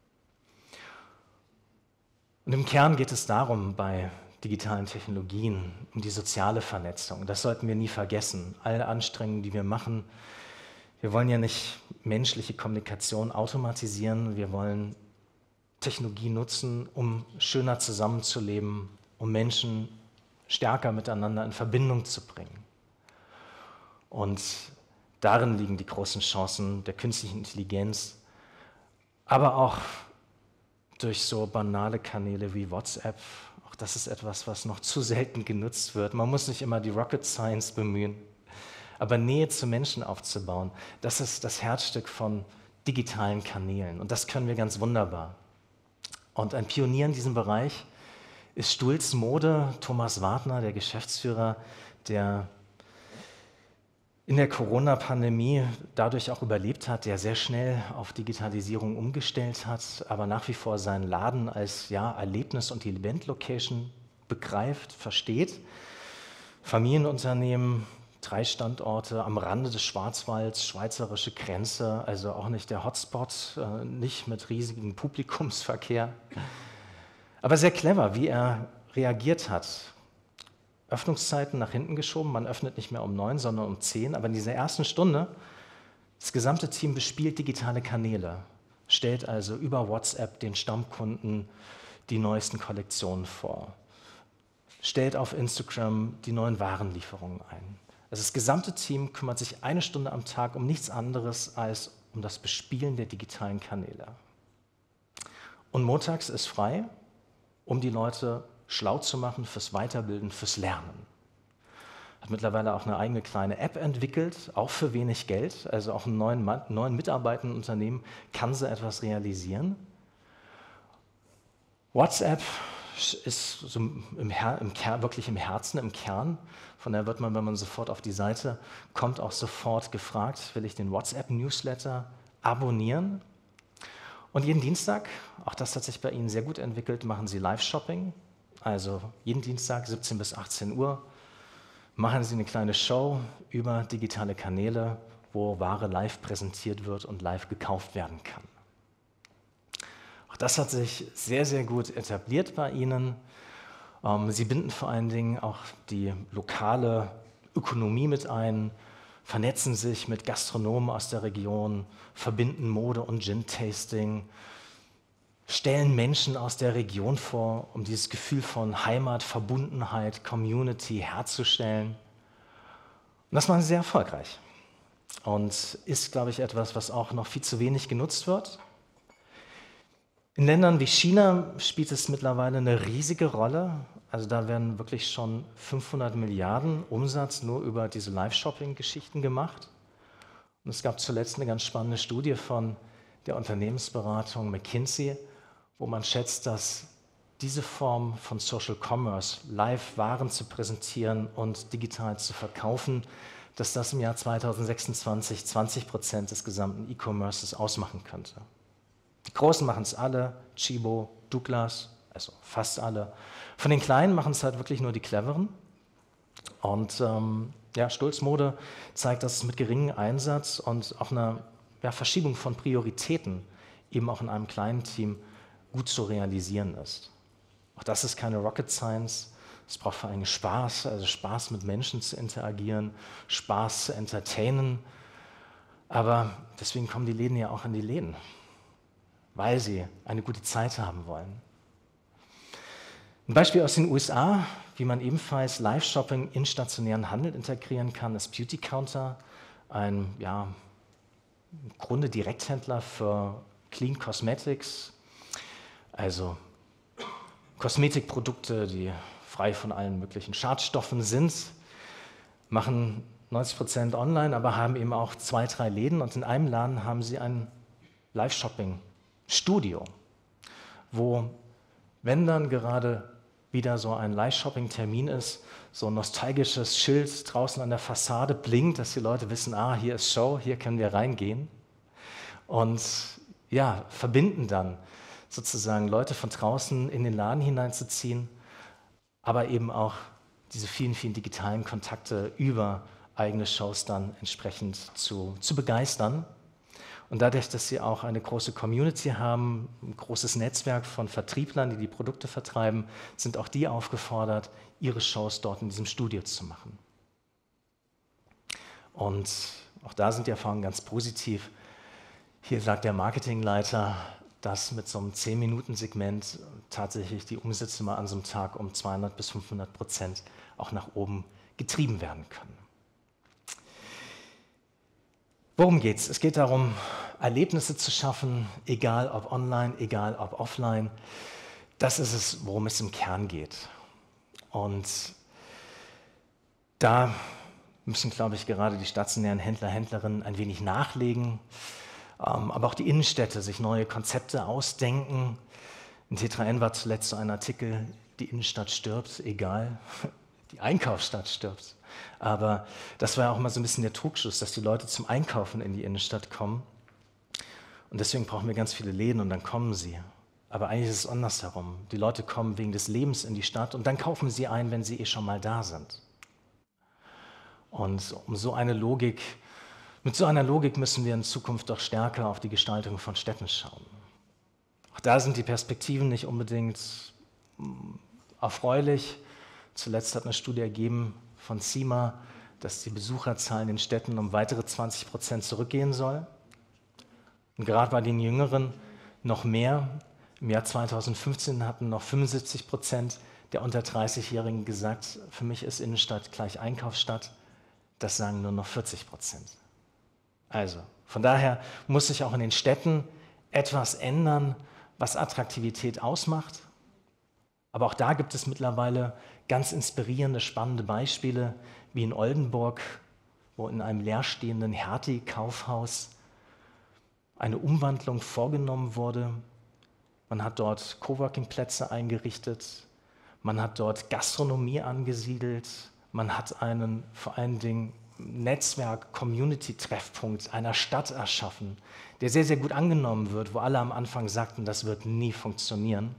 Und im Kern geht es darum, bei digitalen Technologien, um die soziale Vernetzung. Das sollten wir nie vergessen. Alle Anstrengungen, die wir machen, wir wollen ja nicht menschliche Kommunikation automatisieren, wir wollen Technologie nutzen, um schöner zusammenzuleben, um Menschen stärker miteinander in Verbindung zu bringen. Und darin liegen die großen Chancen der künstlichen Intelligenz, aber auch durch so banale Kanäle wie WhatsApp. Auch das ist etwas, was noch zu selten genutzt wird. Man muss nicht immer die Rocket Science bemühen. Aber Nähe zu Menschen aufzubauen, das ist das Herzstück von digitalen Kanälen. Und das können wir ganz wunderbar. Und ein Pionier in diesem Bereich ist Stulz Mode, Thomas Wagner, der Geschäftsführer, der in der Corona-Pandemie dadurch auch überlebt hat, der sehr schnell auf Digitalisierung umgestellt hat, aber nach wie vor seinen Laden als ja, Erlebnis- und Event-Location begreift, versteht. Familienunternehmen, drei Standorte am Rande des Schwarzwalds, schweizerische Grenze, also auch nicht der Hotspot, äh, nicht mit riesigem Publikumsverkehr. Aber sehr clever, wie er reagiert hat. Öffnungszeiten nach hinten geschoben, man öffnet nicht mehr um neun, sondern um zehn, aber in dieser ersten Stunde, das gesamte Team bespielt digitale Kanäle, stellt also über WhatsApp den Stammkunden die neuesten Kollektionen vor, stellt auf Instagram die neuen Warenlieferungen ein. Also das gesamte Team kümmert sich eine Stunde am Tag um nichts anderes als um das Bespielen der digitalen Kanäle. Und montags ist frei, um die Leute schlau zu machen fürs Weiterbilden, fürs Lernen. hat mittlerweile auch eine eigene kleine App entwickelt, auch für wenig Geld. Also auch in neuen, neuen mitarbeitenden Unternehmen kann sie etwas realisieren. WhatsApp ist so im Her im Kern, wirklich im Herzen, im Kern. Von daher wird man, wenn man sofort auf die Seite kommt, auch sofort gefragt, will ich den WhatsApp-Newsletter abonnieren? Und jeden Dienstag, auch das hat sich bei Ihnen sehr gut entwickelt, machen Sie Live-Shopping. Also jeden Dienstag, siebzehn bis achtzehn Uhr, machen Sie eine kleine Show über digitale Kanäle, wo Ware live präsentiert wird und live gekauft werden kann. Auch das hat sich sehr, sehr gut etabliert bei Ihnen. Sie binden vor allen Dingen auch die lokale Ökonomie mit ein, vernetzen sich mit Gastronomen aus der Region, verbinden Mode und Gin-Tasting, stellen Menschen aus der Region vor, um dieses Gefühl von Heimat, Verbundenheit, Community herzustellen. Und das machen sie sehr erfolgreich und ist, glaube ich, etwas, was auch noch viel zu wenig genutzt wird. In Ländern wie China spielt es mittlerweile eine riesige Rolle. Also da werden wirklich schon fünfhundert Milliarden Umsatz nur über diese Live-Shopping-Geschichten gemacht. Und es gab zuletzt eine ganz spannende Studie von der Unternehmensberatung McKinsey, wo man schätzt, dass diese Form von Social Commerce, live Waren zu präsentieren und digital zu verkaufen, dass das im Jahr zweitausendsechsundzwanzig zwanzig Prozent des gesamten E-Commerces ausmachen könnte. Die Großen machen es alle, Tchibo, Douglas, also fast alle. Von den Kleinen machen es halt wirklich nur die Cleveren. Und ähm, ja, Stulz Mode zeigt, dass es mit geringem Einsatz und auch einer ja, Verschiebung von Prioritäten eben auch in einem kleinen Team gut zu realisieren ist. Auch das ist keine Rocket Science. Es braucht vor allem Spaß, also Spaß mit Menschen zu interagieren, Spaß zu entertainen. Aber deswegen kommen die Läden ja auch in die Läden, weil sie eine gute Zeit haben wollen. Ein Beispiel aus den U S A, wie man ebenfalls Live-Shopping in stationären Handel integrieren kann, ist Beauty Counter, ein ja, im Grunde Direkthändler für Clean Cosmetics, also Kosmetikprodukte, die frei von allen möglichen Schadstoffen sind, machen neunzig Prozent online, aber haben eben auch zwei, drei Läden und in einem Laden haben sie ein Live-Shopping-Studio, wo, wenn dann gerade wieder so ein Live-Shopping-Termin ist, so ein nostalgisches Schild draußen an der Fassade blinkt, dass die Leute wissen, ah, hier ist Show, hier können wir reingehen und ja, verbinden dann sozusagen Leute von draußen in den Laden hineinzuziehen, aber eben auch diese vielen, vielen digitalen Kontakte über eigene Shows dann entsprechend zu, zu begeistern. Und dadurch, dass sie auch eine große Community haben, ein großes Netzwerk von Vertrieblern, die die Produkte vertreiben, sind auch die aufgefordert, ihre Shows dort in diesem Studio zu machen. Und auch da sind die Erfahrungen ganz positiv. Hier sagt der Marketingleiter, dass mit so einem zehn Minuten Segment tatsächlich die Umsätze mal an so einem Tag um zweihundert bis fünfhundert Prozent auch nach oben getrieben werden können. Worum geht es? Es geht darum, Erlebnisse zu schaffen, egal ob online, egal ob offline. Das ist es, worum es im Kern geht. Und da müssen, glaube ich, gerade die stationären Händler, Händlerinnen ein wenig nachlegen, ähm, aber auch die Innenstädte sich neue Konzepte ausdenken. In T drei N war zuletzt so ein Artikel, die Innenstadt stirbt, egal, die Einkaufsstadt stirbt. Aber das war ja auch immer so ein bisschen der Trugschluss, dass die Leute zum Einkaufen in die Innenstadt kommen. Und deswegen brauchen wir ganz viele Läden und dann kommen sie. Aber eigentlich ist es andersherum. Die Leute kommen wegen des Lebens in die Stadt und dann kaufen sie ein, wenn sie eh schon mal da sind. Und um so eine Logik, mit so einer Logik müssen wir in Zukunft doch stärker auf die Gestaltung von Städten schauen. Auch da sind die Perspektiven nicht unbedingt erfreulich. Zuletzt hat eine Studie ergeben von CIMA, dass die Besucherzahlen in den Städten um weitere zwanzig Prozent zurückgehen soll. Und gerade bei den Jüngeren noch mehr. Im Jahr zweitausendfünfzehn hatten noch fünfundsiebzig Prozent der unter dreißigjährigen gesagt, für mich ist Innenstadt gleich Einkaufsstadt. Das sagen nur noch vierzig Prozent. Also, von daher muss sich auch in den Städten etwas ändern, was Attraktivität ausmacht. Aber auch da gibt es mittlerweile ganz inspirierende, spannende Beispiele, wie in Oldenburg, wo in einem leerstehenden Hertie-Kaufhaus eine Umwandlung vorgenommen wurde. Man hat dort Coworking-Plätze eingerichtet, man hat dort Gastronomie angesiedelt, man hat einen vor allen Dingen Netzwerk, Community-Treffpunkt einer Stadt erschaffen, der sehr, sehr gut angenommen wird, wo alle am Anfang sagten, das wird nie funktionieren.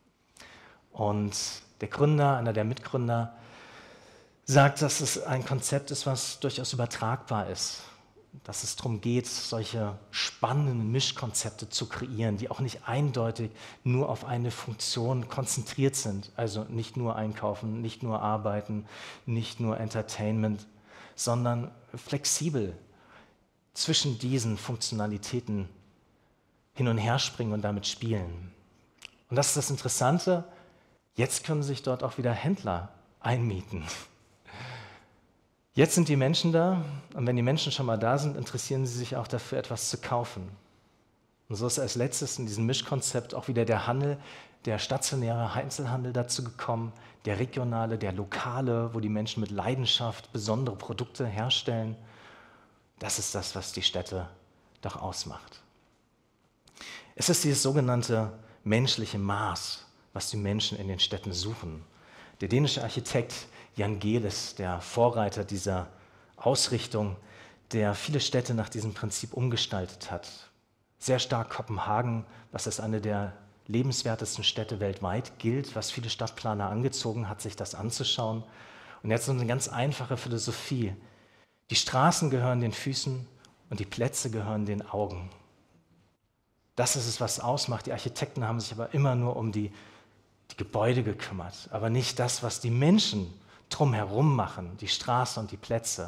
Und der Gründer, einer der Mitgründer, sagt, dass es ein Konzept ist, was durchaus übertragbar ist, dass es darum geht, solche spannenden Mischkonzepte zu kreieren, die auch nicht eindeutig nur auf eine Funktion konzentriert sind, also nicht nur einkaufen, nicht nur arbeiten, nicht nur Entertainment, sondern flexibel zwischen diesen Funktionalitäten hin und her springen und damit spielen. Und das ist das Interessante, jetzt können sich dort auch wieder Händler einmieten. Jetzt sind die Menschen da und wenn die Menschen schon mal da sind, interessieren sie sich auch dafür, etwas zu kaufen. Und so ist als letztes in diesem Mischkonzept auch wieder der Handel, der stationäre Einzelhandel dazu gekommen, der regionale, der lokale, wo die Menschen mit Leidenschaft besondere Produkte herstellen. Das ist das, was die Städte doch ausmacht. Es ist dieses sogenannte menschliche Maß, was die Menschen in den Städten suchen. Der dänische Architekt Jan Gelis, der Vorreiter dieser Ausrichtung, der viele Städte nach diesem Prinzip umgestaltet hat. Sehr stark Kopenhagen, was als eine der lebenswertesten Städte weltweit gilt, was viele Stadtplaner angezogen hat, sich das anzuschauen. Und jetzt so eine ganz einfache Philosophie. Die Straßen gehören den Füßen und die Plätze gehören den Augen. Das ist es, was ausmacht. Die Architekten haben sich aber immer nur um die, die Gebäude gekümmert, aber nicht das, was die Menschen drumherum machen, die Straße und die Plätze.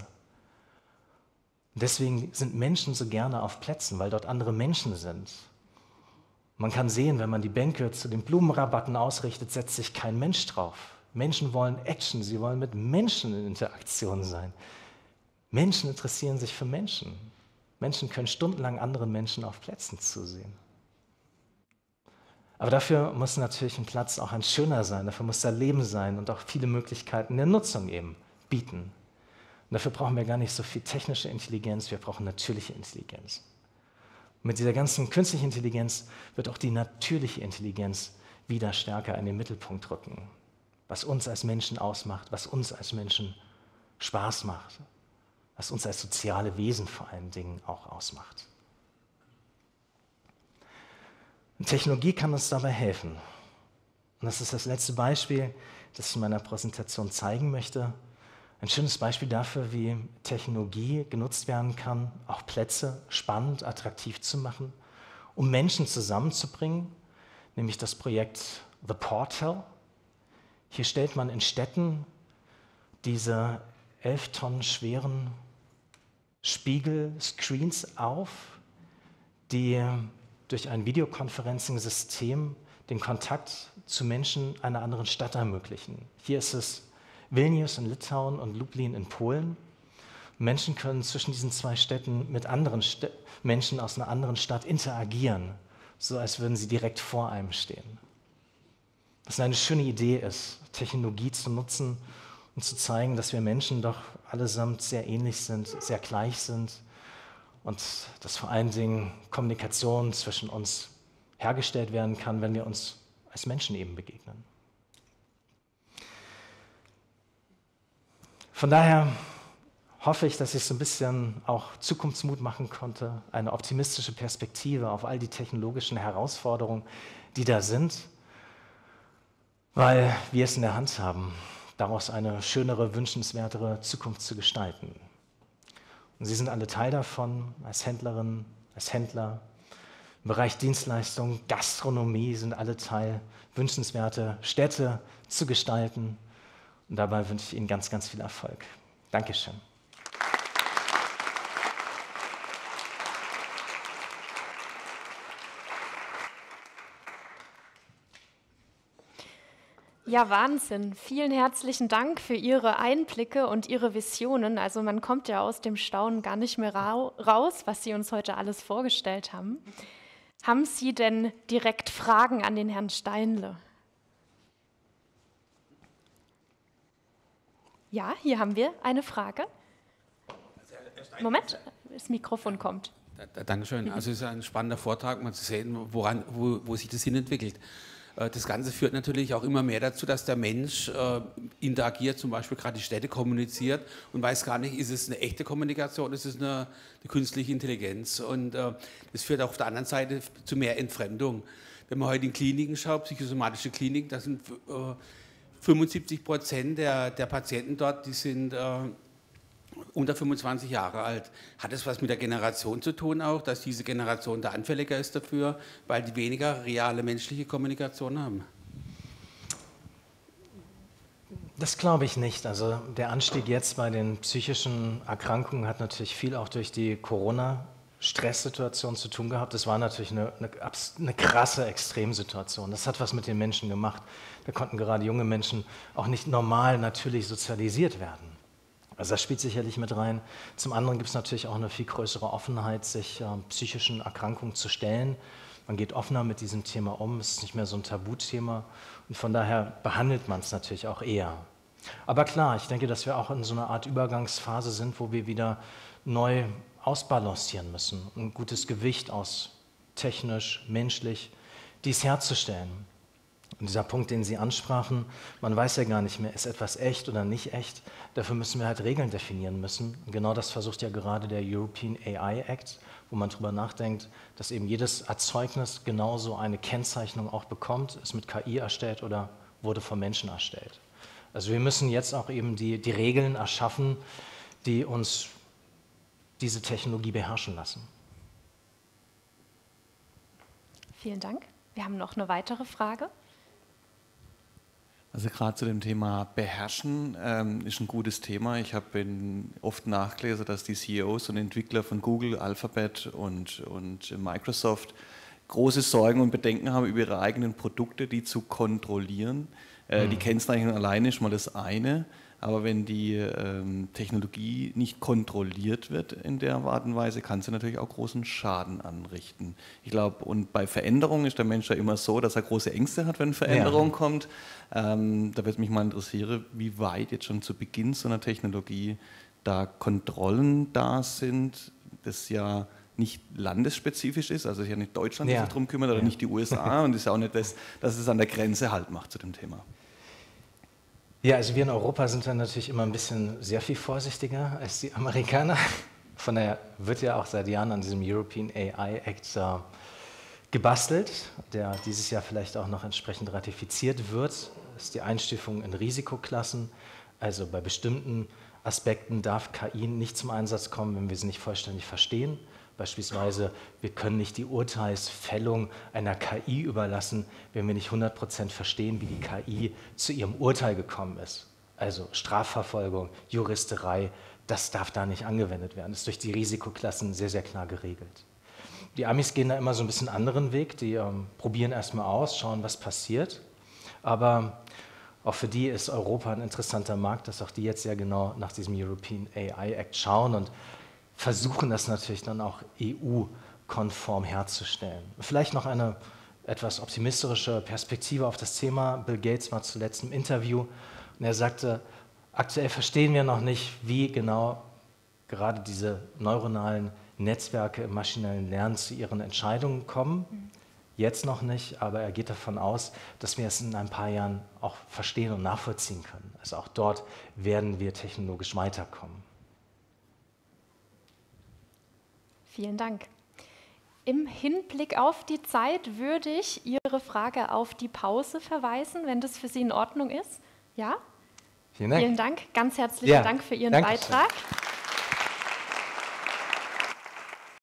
Und deswegen sind Menschen so gerne auf Plätzen, weil dort andere Menschen sind. Man kann sehen, wenn man die Bänke zu den Blumenrabatten ausrichtet, setzt sich kein Mensch drauf. Menschen wollen Action, sie wollen mit Menschen in Interaktion sein. Menschen interessieren sich für Menschen. Menschen können stundenlang anderen Menschen auf Plätzen zusehen. Aber dafür muss natürlich ein Platz auch ein schöner sein, dafür muss da Leben sein und auch viele Möglichkeiten der Nutzung eben bieten. Und dafür brauchen wir gar nicht so viel technische Intelligenz, wir brauchen natürliche Intelligenz. Und mit dieser ganzen künstlichen Intelligenz wird auch die natürliche Intelligenz wieder stärker in den Mittelpunkt rücken. Was uns als Menschen ausmacht, was uns als Menschen Spaß macht, was uns als soziale Wesen vor allen Dingen auch ausmacht. Und Technologie kann uns dabei helfen. Und das ist das letzte Beispiel, das ich in meiner Präsentation zeigen möchte. Ein schönes Beispiel dafür, wie Technologie genutzt werden kann, auch Plätze spannend, attraktiv zu machen, um Menschen zusammenzubringen, nämlich das Projekt The Portal. Hier stellt man in Städten diese elf Tonnen schweren Spiegel-Screens auf, die durch ein Videokonferencing-System den Kontakt zu Menschen einer anderen Stadt ermöglichen. Hier ist es Vilnius in Litauen und Lublin in Polen. Menschen können zwischen diesen zwei Städten mit anderen St- Menschen aus einer anderen Stadt interagieren, so als würden sie direkt vor einem stehen. Was eine schöne Idee ist, Technologie zu nutzen und zu zeigen, dass wir Menschen doch allesamt sehr ähnlich sind, sehr gleich sind und dass vor allen Dingen Kommunikation zwischen uns hergestellt werden kann, wenn wir uns als Menschen eben begegnen. Von daher hoffe ich, dass ich so ein bisschen auch Zukunftsmut machen konnte, eine optimistische Perspektive auf all die technologischen Herausforderungen, die da sind, weil wir es in der Hand haben, daraus eine schönere, wünschenswertere Zukunft zu gestalten. Und Sie sind alle Teil davon, als Händlerin, als Händler. Im Bereich Dienstleistung, Gastronomie sind alle Teil, wünschenswerte Städte zu gestalten. Und dabei wünsche ich Ihnen ganz, ganz viel Erfolg. Dankeschön. Ja, Wahnsinn. Vielen herzlichen Dank für Ihre Einblicke und Ihre Visionen. Also man kommt ja aus dem Staunen gar nicht mehr raus, was Sie uns heute alles vorgestellt haben. Haben Sie denn direkt Fragen an den Herrn Steinle? Ja, hier haben wir eine Frage. Moment, das Mikrofon kommt. Dankeschön. Also es ist ein spannender Vortrag, mal zu sehen, woran, wo, wo sich das hin entwickelt. Das Ganze führt natürlich auch immer mehr dazu, dass der Mensch äh, interagiert, zum Beispiel gerade die Städte kommuniziert und weiß gar nicht, ist es eine echte Kommunikation, ist es eine, eine künstliche Intelligenz. Und äh, das führt auch auf der anderen Seite zu mehr Entfremdung. Wenn man heute in Kliniken schaut, psychosomatische Kliniken, da sind äh, fünfundsiebzig Prozent der, der Patienten dort, die sind äh, unter fünfundzwanzig Jahre alt. Hat es was mit der Generation zu tun auch, dass diese Generation da anfälliger ist dafür, weil die weniger reale menschliche Kommunikation haben? Das glaube ich nicht. Also der Anstieg jetzt bei den psychischen Erkrankungen hat natürlich viel auch durch die Corona-Stresssituation zu tun gehabt. Das war natürlich eine, eine, eine krasse Extremsituation. Das hat was mit den Menschen gemacht. Da konnten gerade junge Menschen auch nicht normal natürlich sozialisiert werden. Also das spielt sicherlich mit rein. Zum anderen gibt es natürlich auch eine viel größere Offenheit, sich äh, psychischen Erkrankungen zu stellen. Man geht offener mit diesem Thema um, es ist nicht mehr so ein Tabuthema und von daher behandelt man es natürlich auch eher. Aber klar, ich denke, dass wir auch in so einer Art Übergangsphase sind, wo wir wieder neu ausbalancieren müssen, ein gutes Gewicht aus technisch, menschlich, dies herzustellen. Und dieser Punkt, den Sie ansprachen, man weiß ja gar nicht mehr, ist etwas echt oder nicht echt. Dafür müssen wir halt Regeln definieren müssen. Und genau das versucht ja gerade der European A I Act, wo man darüber nachdenkt, dass eben jedes Erzeugnis genauso eine Kennzeichnung auch bekommt, ist mit K I erstellt oder wurde von Menschen erstellt. Also wir müssen jetzt auch eben die, die Regeln erschaffen, die uns diese Technologie beherrschen lassen. Vielen Dank. Wir haben noch eine weitere Frage. Also gerade zu dem Thema Beherrschen ähm, ist ein gutes Thema. Ich habe oft nachgelesen, dass die C E Os und Entwickler von Google, Alphabet und, und Microsoft große Sorgen und Bedenken haben über ihre eigenen Produkte, die zu kontrollieren. Äh, mhm. Die Kennzeichnung alleine ist mal das eine, aber wenn die ähm, Technologie nicht kontrolliert wird in der Art und Weise, kann sie natürlich auch großen Schaden anrichten. Ich glaube, und bei Veränderungen ist der Mensch ja immer so, dass er große Ängste hat, wenn Veränderung ja. kommt. Ähm, da würde mich mal interessieren, wie weit jetzt schon zu Beginn so einer Technologie da Kontrollen da sind, das ja nicht landesspezifisch ist, also es ist ja nicht Deutschland, ja. das sich darum kümmert, oder ja. nicht die U S A und es ist ja auch nicht das, dass es an der Grenze Halt macht zu dem Thema. Ja, also wir in Europa sind dann natürlich immer ein bisschen sehr viel vorsichtiger als die Amerikaner. Von daher wird ja auch seit Jahren an diesem European A I Act äh, gebastelt, der dieses Jahr vielleicht auch noch entsprechend ratifiziert wird. Das ist die Einstufung in Risikoklassen. Also bei bestimmten Aspekten darf K I nicht zum Einsatz kommen, wenn wir sie nicht vollständig verstehen. Beispielsweise, wir können nicht die Urteilsfällung einer K I überlassen, wenn wir nicht hundert Prozent verstehen, wie die K I zu ihrem Urteil gekommen ist. Also Strafverfolgung, Juristerei, das darf da nicht angewendet werden. Das ist durch die Risikoklassen sehr, sehr klar geregelt. Die Amis gehen da immer so ein bisschen anderen Weg. Die ähm, probieren erstmal aus, schauen, was passiert. Aber auch für die ist Europa ein interessanter Markt, dass auch die jetzt sehr genau nach diesem European A I Act schauen und versuchen das natürlich dann auch E U-konform herzustellen. Vielleicht noch eine etwas optimistische Perspektive auf das Thema. Bill Gates war zuletzt im Interview und er sagte, aktuell verstehen wir noch nicht, wie genau gerade diese neuronalen Netzwerke im maschinellen Lernen zu ihren Entscheidungen kommen. Jetzt noch nicht, aber er geht davon aus, dass wir es in ein paar Jahren auch verstehen und nachvollziehen können. Also auch dort werden wir technologisch weiterkommen. Vielen Dank. Im Hinblick auf die Zeit würde ich Ihre Frage auf die Pause verweisen, wenn das für Sie in Ordnung ist. Ja? Vielen Dank. Vielen Dank. Ganz herzlichen ja, Dank für Ihren Dankeschön. Beitrag.